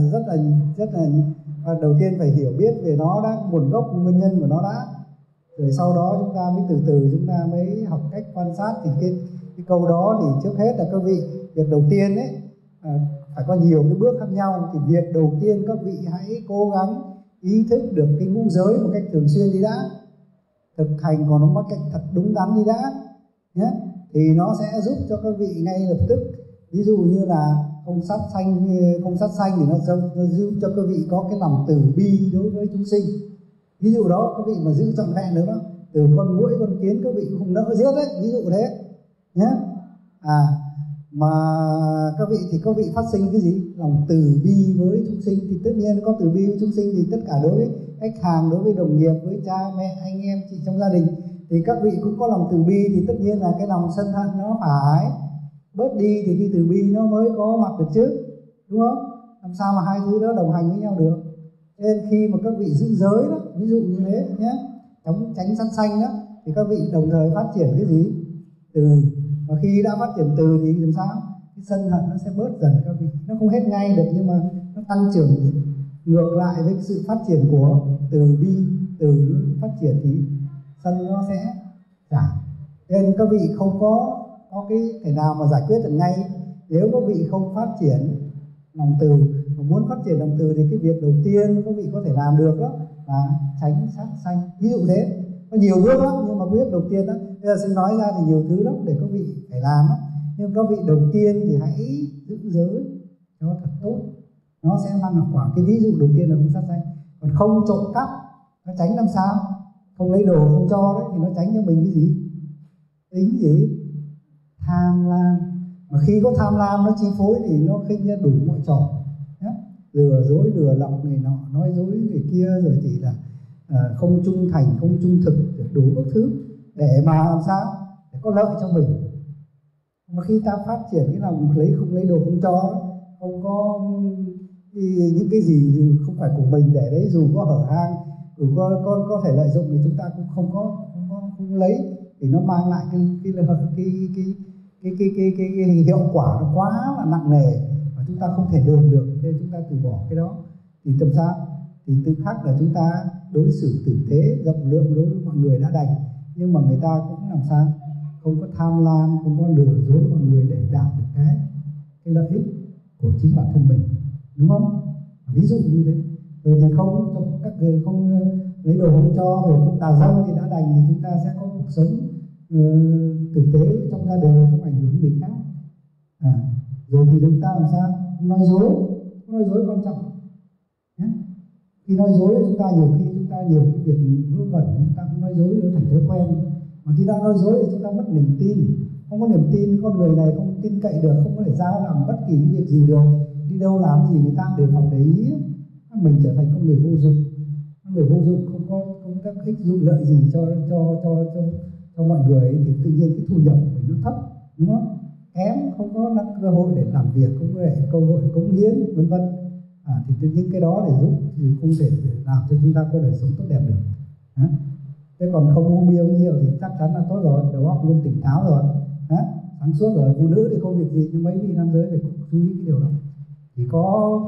Speaker 2: là đầu tiên phải hiểu biết về nó đã, nguồn gốc nguyên nhân của nó đã, rồi sau đó chúng ta mới từ chúng ta mới học cách quan sát. Thì cái câu đó thì trước hết là các vị, việc đầu tiên ấy phải có nhiều cái bước khác nhau. Thì việc đầu tiên các vị hãy cố gắng ý thức được cái ngũ giới một cách thường xuyên đi đã, thực hành còn nó một cách thật đúng đắn đi đã nhé. Thì nó sẽ giúp cho các vị ngay lập tức, ví dụ như là không sát sanh thì nó giúp cho các vị có cái lòng từ bi đối với chúng sinh. Ví dụ đó các vị mà giữ trọn vẹn được đó, từ con muỗi con kiến các vị cũng không nỡ giết đấy, ví dụ thế nhé. Mà các vị phát sinh cái gì? Lòng từ bi với chúng sinh. Thì tất nhiên có từ bi với chúng sinh thì tất cả đối với khách hàng, đối với đồng nghiệp, với cha mẹ, anh em chị trong gia đình thì các vị cũng có lòng từ bi. Thì tất nhiên là cái lòng sân hận nó phải bớt đi thì cái từ bi nó mới có mặt được chứ, đúng không? Làm sao mà hai thứ đó đồng hành với nhau được? Nên khi mà các vị giữ giới đó, ví dụ như thế nhé, tránh sát sanh đó, thì các vị đồng thời phát triển cái gì? Từ. Và khi đã phát triển từ thì làm sao? Cái sân hận nó sẽ bớt dần các vị. Nó không hết ngay được nhưng mà nó tăng trưởng ngược lại với sự phát triển của từ bi. Từ phát triển thì sân nó sẽ giảm. Nên các vị không có cái thể nào mà giải quyết được ngay nếu các vị không phát triển lòng từ. Mà muốn phát triển lòng từ thì cái việc đầu tiên các vị có thể làm được đó là tránh sát sanh. Ví dụ thế, có nhiều bước lắm, nhưng mà bước đầu tiên đó, bây giờ xin nói ra thì nhiều thứ lắm để các vị phải làm đó. Nhưng các vị đầu tiên thì hãy giữ giới cho thật tốt, nó sẽ mang hiệu quả. Cái ví dụ đầu tiên là không sát sanh. Còn không trộm cắp, nó tránh làm sao? Không lấy đồ không cho đấy, thì nó tránh cho mình cái gì? Tính gì? Tham lam. Mà khi có tham lam nó chi phối thì nó khinh ra đủ mọi trò, lừa dối, lừa lọc người nọ, nói dối người kia, rồi thì là không trung thành, không trung thực, đủ các thứ để mà làm sao? Để có lợi cho mình. Mà khi ta phát triển cái lòng không lấy đồ không cho, không có những cái gì không phải của mình để đấy, dù có hở hang, dù có thể lợi dụng thì chúng ta cũng không lấy, thì nó mang lại cái hiệu quả nó quá là nặng nề và chúng ta không thể lường được, nên chúng ta từ bỏ cái đó. Thì làm sao? Thì tự khắc là chúng ta đối xử tử tế rộng lượng đối với mọi người đã đành, nhưng mà người ta cũng làm sao? Không có tham lam, không có lừa dối mọi người để đạt được cái lợi ích của chính bản thân mình, đúng không? Ví dụ như thế. Rồi thì không lấy đồ không cho, rồi không tà dâm thì đã đành, thì chúng ta sẽ có cuộc sống tử tế trong gia đình, không ảnh hưởng người khác. Rồi thì chúng ta làm sao? Không nói dối quan trọng nhé. Khi nói dối chúng ta nhiều cái việc vớ vẩn, chúng ta không nói dối nó thành thói quen. Mà khi đã nói dối thì chúng ta mất niềm tin. Không có niềm tin, con người này không tin cậy được, không có thể giao làm bất kỳ cái việc gì được. Đi đâu làm gì người ta đều phòng để ý. Mình trở thành con người vô dụng. Con người vô dụng không có các ích dụng lợi gì cho mọi người ấy, thì tự nhiên cái thu nhập của mình nó thấp, đúng không? Kém, không có cơ hội để làm việc, không có cơ hội cống hiến, vân vân. Thì những cái đó để giúp thì không thể làm cho chúng ta có đời sống tốt đẹp được. Thế còn không uống bia uống rượu thì chắc chắn là tốt rồi, đầu óc luôn tỉnh táo rồi, sáng suốt rồi. Phụ nữ thì không việc gì, nhưng mấy vị nam giới phải chú ý cái điều đó. Chỉ có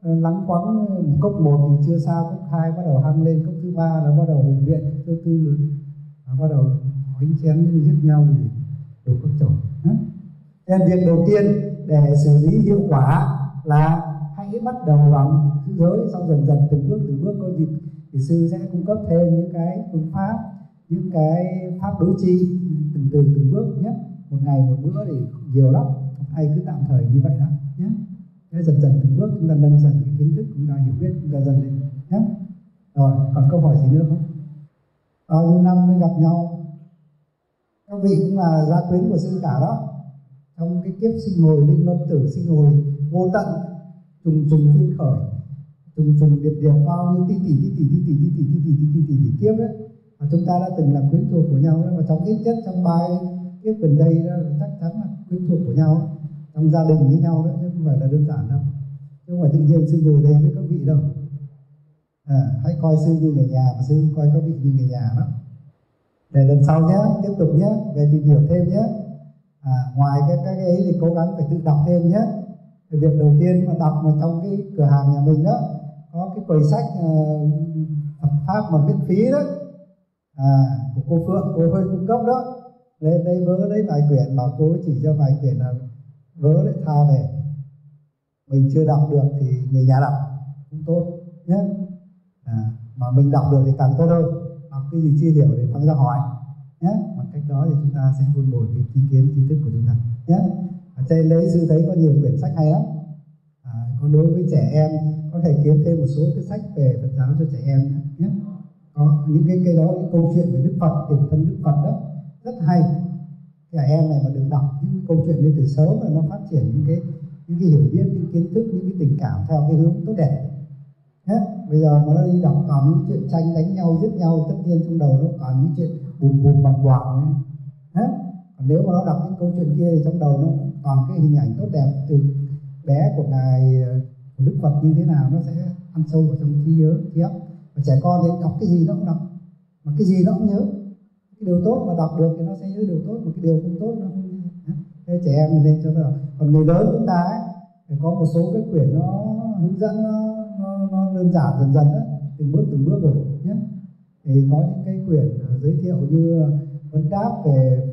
Speaker 2: lắng quắng cốc 1 thì chưa sao, cốc 2 bắt đầu hăng lên, cốc thứ 3 nó bắt đầu hùng biện, cốc thứ 4 nó bắt đầu đánh chén giết nhau thì đủ các chỗ. Nên việc đầu tiên để xử lý hiệu quả là hãy bắt đầu bằng giới, sau dần dần từng bước có dịp thì sư sẽ cung cấp thêm những cái phương pháp, những cái pháp đối trị từng bước nhé. Một ngày một bữa thì nhiều lắm, hay cứ tạm thời như vậy đó nhé. Thế dần dần từng bước chúng ta nâng dần cái kiến thức, chúng ta hiểu biết, chúng ta dần lên nhé. Rồi, còn câu hỏi gì nữa không? Bao nhiêu năm mới gặp nhau? Các vị cũng là gia quyến của sư cả đó. Trong cái kiếp sinh hồi linh luân tử, sinh hồi vô tận, trùng phiên khởi, trùng điệp bao nhiêu tỷ kiếp đấy, và chúng ta đã từng là quyến thuộc của nhau đó. Và trong ít nhất trong 3 kiếp gần đây đó, chắc chắn là quyến thuộc của nhau đó. Trong gia đình với nhau đó, chứ không phải là đơn giản đâu, chứ không phải tự nhiên sư ngồi đây với các vị đâu. Hãy coi sư như người nhà, và sư coi các vị như người nhà đó. Để lần sau nhé, tiếp tục nhé, về tìm hiểu thêm nhé. Ngoài cái ấy thì cố gắng phải tự đọc thêm nhé. Cái việc đầu tiên mà đọc mà trong cái cửa hàng nhà mình đó có cái quầy sách Phật pháp mà miễn phí đó, của cô Phượng, cô hơi cung cấp đó. Lên đây vớ đấy vài quyển, bảo cô chỉ cho vài quyển là vớ đấy tha về. Mình chưa đọc được thì người nhà đọc cũng tốt nhé. Mà mình đọc được thì càng tốt hơn. Đọc cái gì chưa hiểu thì phang ra hỏi nhé. Bằng cách đó thì chúng ta sẽ vun bồi cái tri kiến, tri thức của chúng ta nhé. Ở trên đấy sư thấy có nhiều quyển sách hay lắm. Còn đối với trẻ em có thể kiếm thêm một số cái sách về Phật giáo cho trẻ em nhé. Có những cái đó, những câu chuyện về Đức Phật, tiền thân Đức Phật đó rất hay. Trẻ em này mà được đọc những câu chuyện này từ sớm là nó phát triển những cái hiểu biết, những kiến thức, những cái tình cảm theo cái hướng tốt đẹp. Bây giờ mà nó đi đọc toàn những chuyện tranh đánh nhau, giết nhau, tất nhiên trong đầu nó toàn những chuyện bùm bằng quảng. Còn nếu mà nó đọc những câu chuyện kia thì trong đầu nó toàn cái hình ảnh tốt đẹp từ bé của ngài, của Đức Phật như thế nào, nó sẽ ăn sâu vào trong trí nhớ, trí óc. Và trẻ con thì đọc cái gì nó cũng đọc, mà cái gì nó cũng nhớ. Cái điều tốt mà đọc được thì nó sẽ nhớ điều tốt, mà cái điều không tốt nó không nhớ. Thế trẻ em nên cho nó đọc. Còn người lớn chúng ta ấy, thì có một số cái quyển nó hướng dẫn nó đơn giản dần dần đó, từng bước một nhé. Thì có những cái quyển giới thiệu như vấn đáp về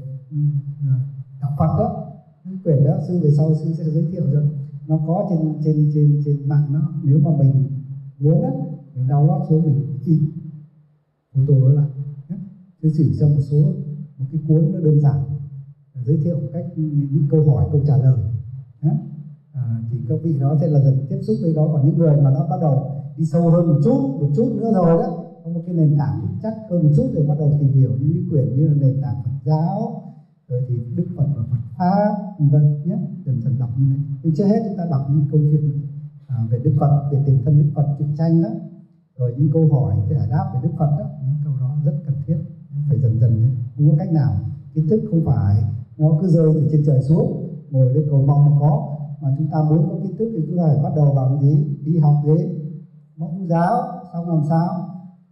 Speaker 2: đạo Phật đó, những quyển đó sư về sau sư sẽ giới thiệu cho. Nó có trên mạng đó, nếu mà mình muốn đó, mình download xuống, mình in photo đó lại nhé. Sư chỉ cho một cái cuốn nó đơn giản giới thiệu một cách những câu hỏi, câu trả lời nhé. Thì các vị đó sẽ là dần tiếp xúc với đó. Còn những người mà nó bắt đầu đi sâu hơn một chút nữa rồi đó, có một cái nền tảng chắc hơn một chút rồi, bắt đầu tìm hiểu những cái quyển như là nền tảng Phật giáo, rồi thì Đức Phật và Phật pháp vân nhé. Dần đọc như thế. Nhưng chưa hết chúng ta đọc những câu chuyện về Đức Phật, về tiền thân Đức Phật, chuyện tranh đó, rồi những câu hỏi giải đáp về Đức Phật đó, những câu đó rất cần thiết, phải dần đấy. Không có cách nào, kiến thức không phải nó cứ rơi từ trên trời xuống, ngồi đây cầu mong mà có. Mà chúng ta muốn có kiến thức thì chúng ta phải bắt đầu bằng gì? Đi học gì? Mẫu giáo, xong làm sao?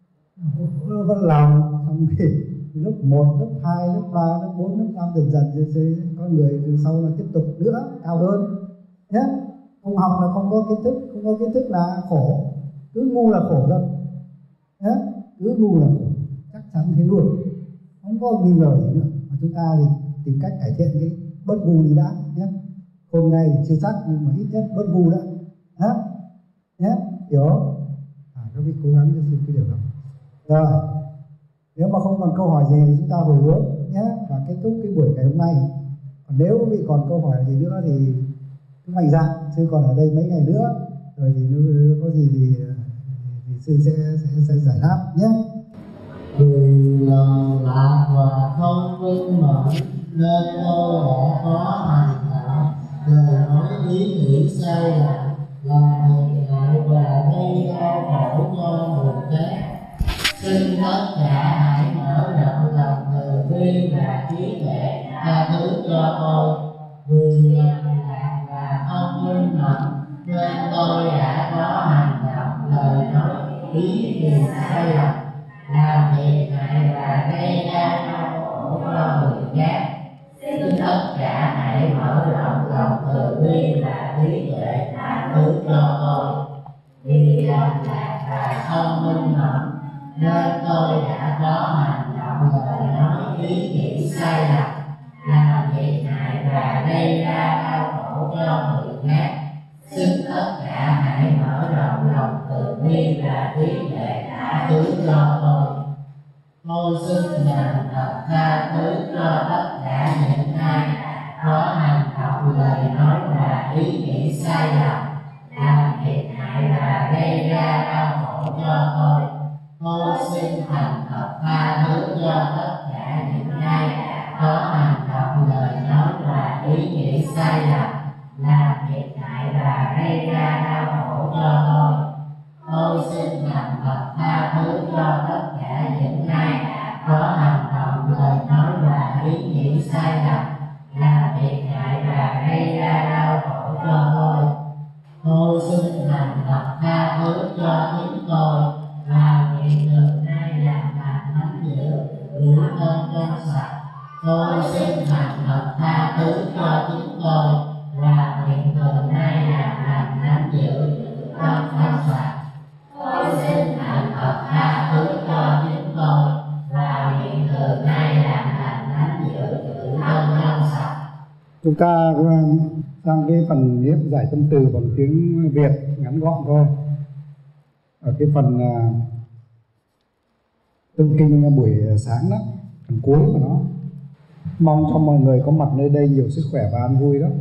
Speaker 2: Vẫn làm, xong thì lớp 1, lớp 2, lớp 3, lớp 4, lớp 5 dần có người từ sau là tiếp tục nữa, cao hơn nhé. Không học là không có kiến thức, không có kiến thức là khổ, cứ ngu là khổ thôi nhé. Cứ ngu là khổ, chắc chắn thế luôn, không có nghi ngờ gì nữa. Mà chúng ta thì tìm cách cải thiện cái bớt ngu đi đã nhé. Hôm nay thì chưa chắc, nhưng mà ít nhất bớt ngu đã nhé, hiểu không? Các vị cố gắng cho xin cái điều đó. Rồi, nếu mà không còn câu hỏi gì thì chúng ta hồi hướng nhé, và kết thúc cái buổi ngày hôm nay. Còn nếu quý vị còn câu hỏi gì nữa thì cứ mạnh dạn, sư còn ở đây mấy ngày nữa, rồi thì nếu có gì thì sư sẽ giải đáp nhé.
Speaker 3: Người lòng lạc và không vinh mẫn, nên tôi đã có hành đạo lời nói ý nghĩ sai lầm, làm thiệt hại và gây đau khổ cho người khác. Xin tất cả hãy mở rộng lòng từ bi và trí tuệ tha thứ cho tôi. Vì lòng lạc và không vinh mẫn, nên tôi đã có hành động lời nói ý nghĩ sai lầm, làm thiệt hại và gây ra đau khổ cho người khác. Xin tất cả hãy mở rộng lòng từ bi và trí tuệ tha thứ cho tôi. nên tôi đã có hành động lời nói ý nghĩ sai lầm, làm thiệt hại và gây ra đau khổ cho người khác. Xin tất cả hãy mở rộng lòng từ bi và trí tuệ tha thứ cho tôi. Tôi xin thành thật tha thứ cho tất cả những ai có hành động lời nói và ý nghĩ sai lầm, làm thiệt hại và gây ra đau khổ cho tôi. Tôi xin thành thật tha thứ cho tất cả những ai có hành động lời nói và ý nghĩ sai lầm, làm thiệt hại và gây ra đau khổ cho tôi. Tôi xin thành thật tha thứ cho tất cả những ai có hành động lời nói và ý nghĩ sai lầm, làm thiệt hại và gây ra đau khổ cho tôi. Tôi xin thành thật tha thứ cho chính tôi và nguyện từ nay làm lành thánh giữ thân trong sạch. Tôi xin thành thật tha thứ cho chính tôi và nguyện từ nay làm lành thánh giữ thân trong sạch. Tôi xin thành thật tha thứ cho chính tôi và nguyện từ nay làm lành thánh giữ thân trong sạch.
Speaker 2: Chúng ta sang cái phần niệm giải tâm từ bằng tiếng Việt ngắn gọn thôi. Ở cái phần tương kinh buổi sáng đó, phần cuối của nó. Mong cho mọi người có mặt nơi đây nhiều sức khỏe và an vui đó.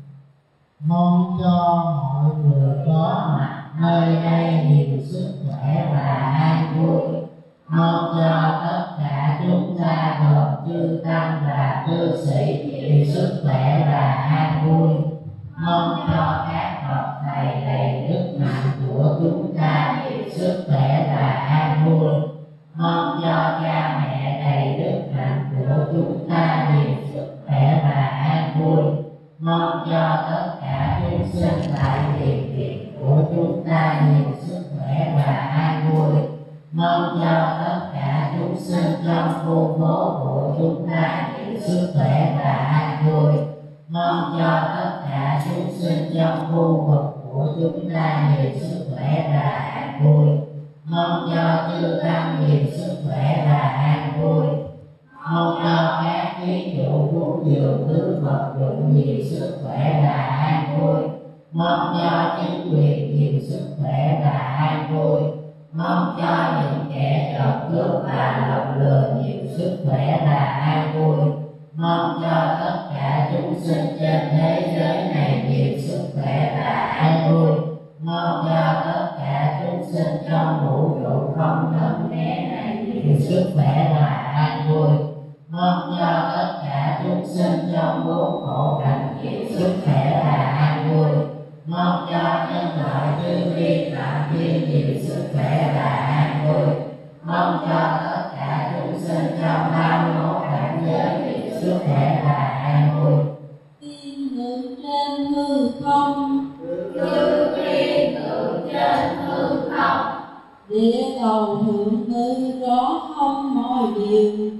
Speaker 3: Mong cho mọi người có mặt nơi đây nhiều sức khỏe và an vui. Mong cho tất cả chúng ta gồm chư tăng và cư sĩ nhiều sức khỏe và an vui. Mong cho các bậc thầy đầy đức hạnh của chúng ta nhiều sức khỏe và an vui. Mong cho cha mẹ đầy đức hạnh của chúng ta nhiều sức khỏe và an vui. Mong cho tất cả chúng sinh tại thiền viện của chúng ta nhiều sức khỏe và an vui. Mong cho tất cả chúng sinh trong khu phố của chúng ta nhiều sức khỏe và an vui. Mong cho tất cả chúng sinh trong khu vực của chúng ta nhiều sức khỏe và an vui. Mong cho chư tăng nhiều sức khỏe và an vui. Mong cho các thí chủ cúng dường thứ vật dụng nhiều sức khỏe và an vui. Mong cho chính quyền nhiều sức khỏe và an vui. Mong cho những kẻ trộm cướp và lộng lừa nhiều sức khỏe và an vui. Mong cho tất cả chúng sinh trên thế giới này nhiều sức khỏe và an vui. Mong cho tất cả chúng sinh trong vũ trụ không ngớt nghé này nhiều sức khỏe và an vui. Mong cho tất cả chúng sinh trong bốn khổ cảnh nhiều sức khỏe và an vui. Mong cho nhân loại chư thiên phạm thiên nhiều sức khỏe và an vui. Mong cho tất cả chúng sinh trong 31 cảnh giới nhiều sức khỏe và an vui.
Speaker 1: Tiên ngự trên hư không,
Speaker 4: chư thiên ngự trên hư không,
Speaker 1: địa cầu thượng ngự rõ không mọi điều,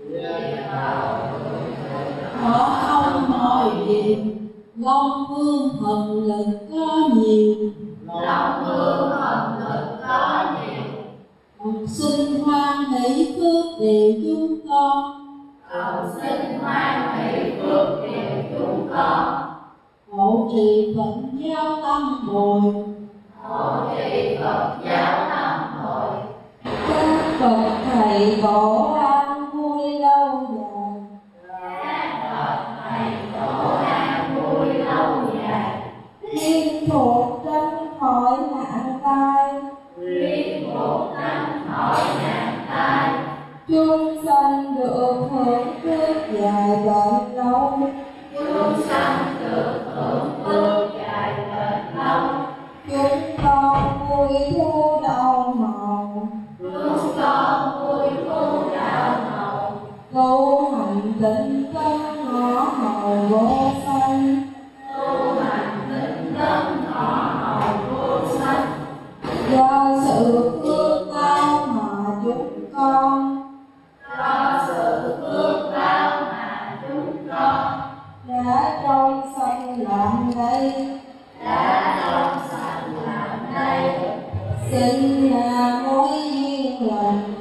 Speaker 1: rõ không mọi điều. Long vương thần lực có nhiều,
Speaker 4: Long vương thần lực có nhiều.
Speaker 1: học sinh hoan hỷ phước đều chúng con,
Speaker 4: Cầu xin hoan hỷ phước điều chúng con.
Speaker 1: hộ trì Phật giáo tăng bồi,
Speaker 4: Hộ trì Phật giáo tăng hội.
Speaker 1: các bậc thầy tổ an vui lâu dài,
Speaker 4: Các bậc thầy tổ an vui lâu dài.
Speaker 1: thiên thuộc tránh khỏi nạn tai,
Speaker 4: Liên phục tránh khỏi nạn tai.
Speaker 1: chúng sanh được hưởng phước dài bền lâu,
Speaker 4: Chúng sanh được hưởng phước dài bền lâu.
Speaker 1: chúng con vui thu đầu màu,
Speaker 4: Chúng con vui thu đạo màu.
Speaker 1: tu hành tịnh tâm ngõ hầu vô sanh,
Speaker 4: Tu hành tịnh tâm ngõ hầu vô sanh.
Speaker 1: do sự phước cao mà chúng con
Speaker 4: Do sự phước báo mà chúng con
Speaker 1: đã trong sanh làm đây,
Speaker 4: đã trong sanh làm đây.
Speaker 1: xin là mối duyên lành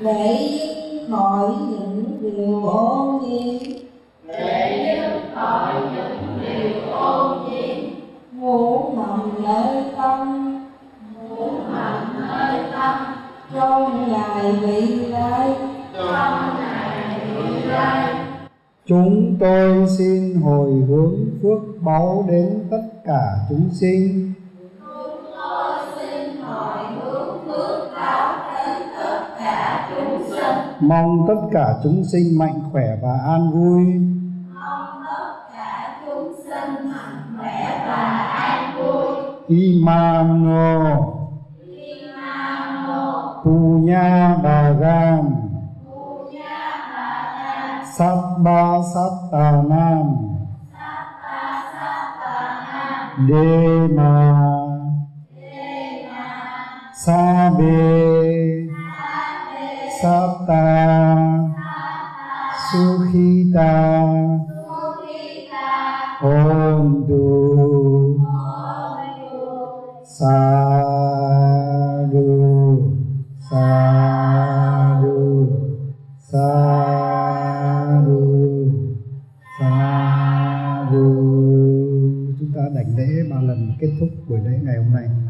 Speaker 1: để dứt khỏi những điều ô nhiễm,
Speaker 4: để dứt khỏi những điều ô nhiễm,
Speaker 1: ngủ mầm nơi tâm,
Speaker 4: ngủ mầm nơi tâm,
Speaker 1: trong ngày vị lai,
Speaker 4: trong ngày vị lai.
Speaker 2: Chúng tôi xin hồi hướng phước báu đến tất cả chúng sinh.
Speaker 4: Chúng tôi xin hồi hướng phước báo đến tất cả chúng sinh.
Speaker 2: Mong tất cả chúng sinh mạnh khỏe và an vui.
Speaker 4: Mong tất cả chúng sinh mạnh khỏe và an vui.
Speaker 2: Imano
Speaker 4: Imamo
Speaker 2: Punya Bhagan
Speaker 4: Punya Bhagan
Speaker 2: Sattva Sattanam
Speaker 4: Sattva Sattanam
Speaker 2: Dena
Speaker 4: Dena
Speaker 2: Sabe
Speaker 4: Sabe
Speaker 2: Satta Sukhita
Speaker 4: Sukhita
Speaker 2: Hontu Sadhu Sadhu Sadhu Sadhu. Chúng ta đảnh lễ 3 lần kết thúc buổi lễ ngày hôm nay.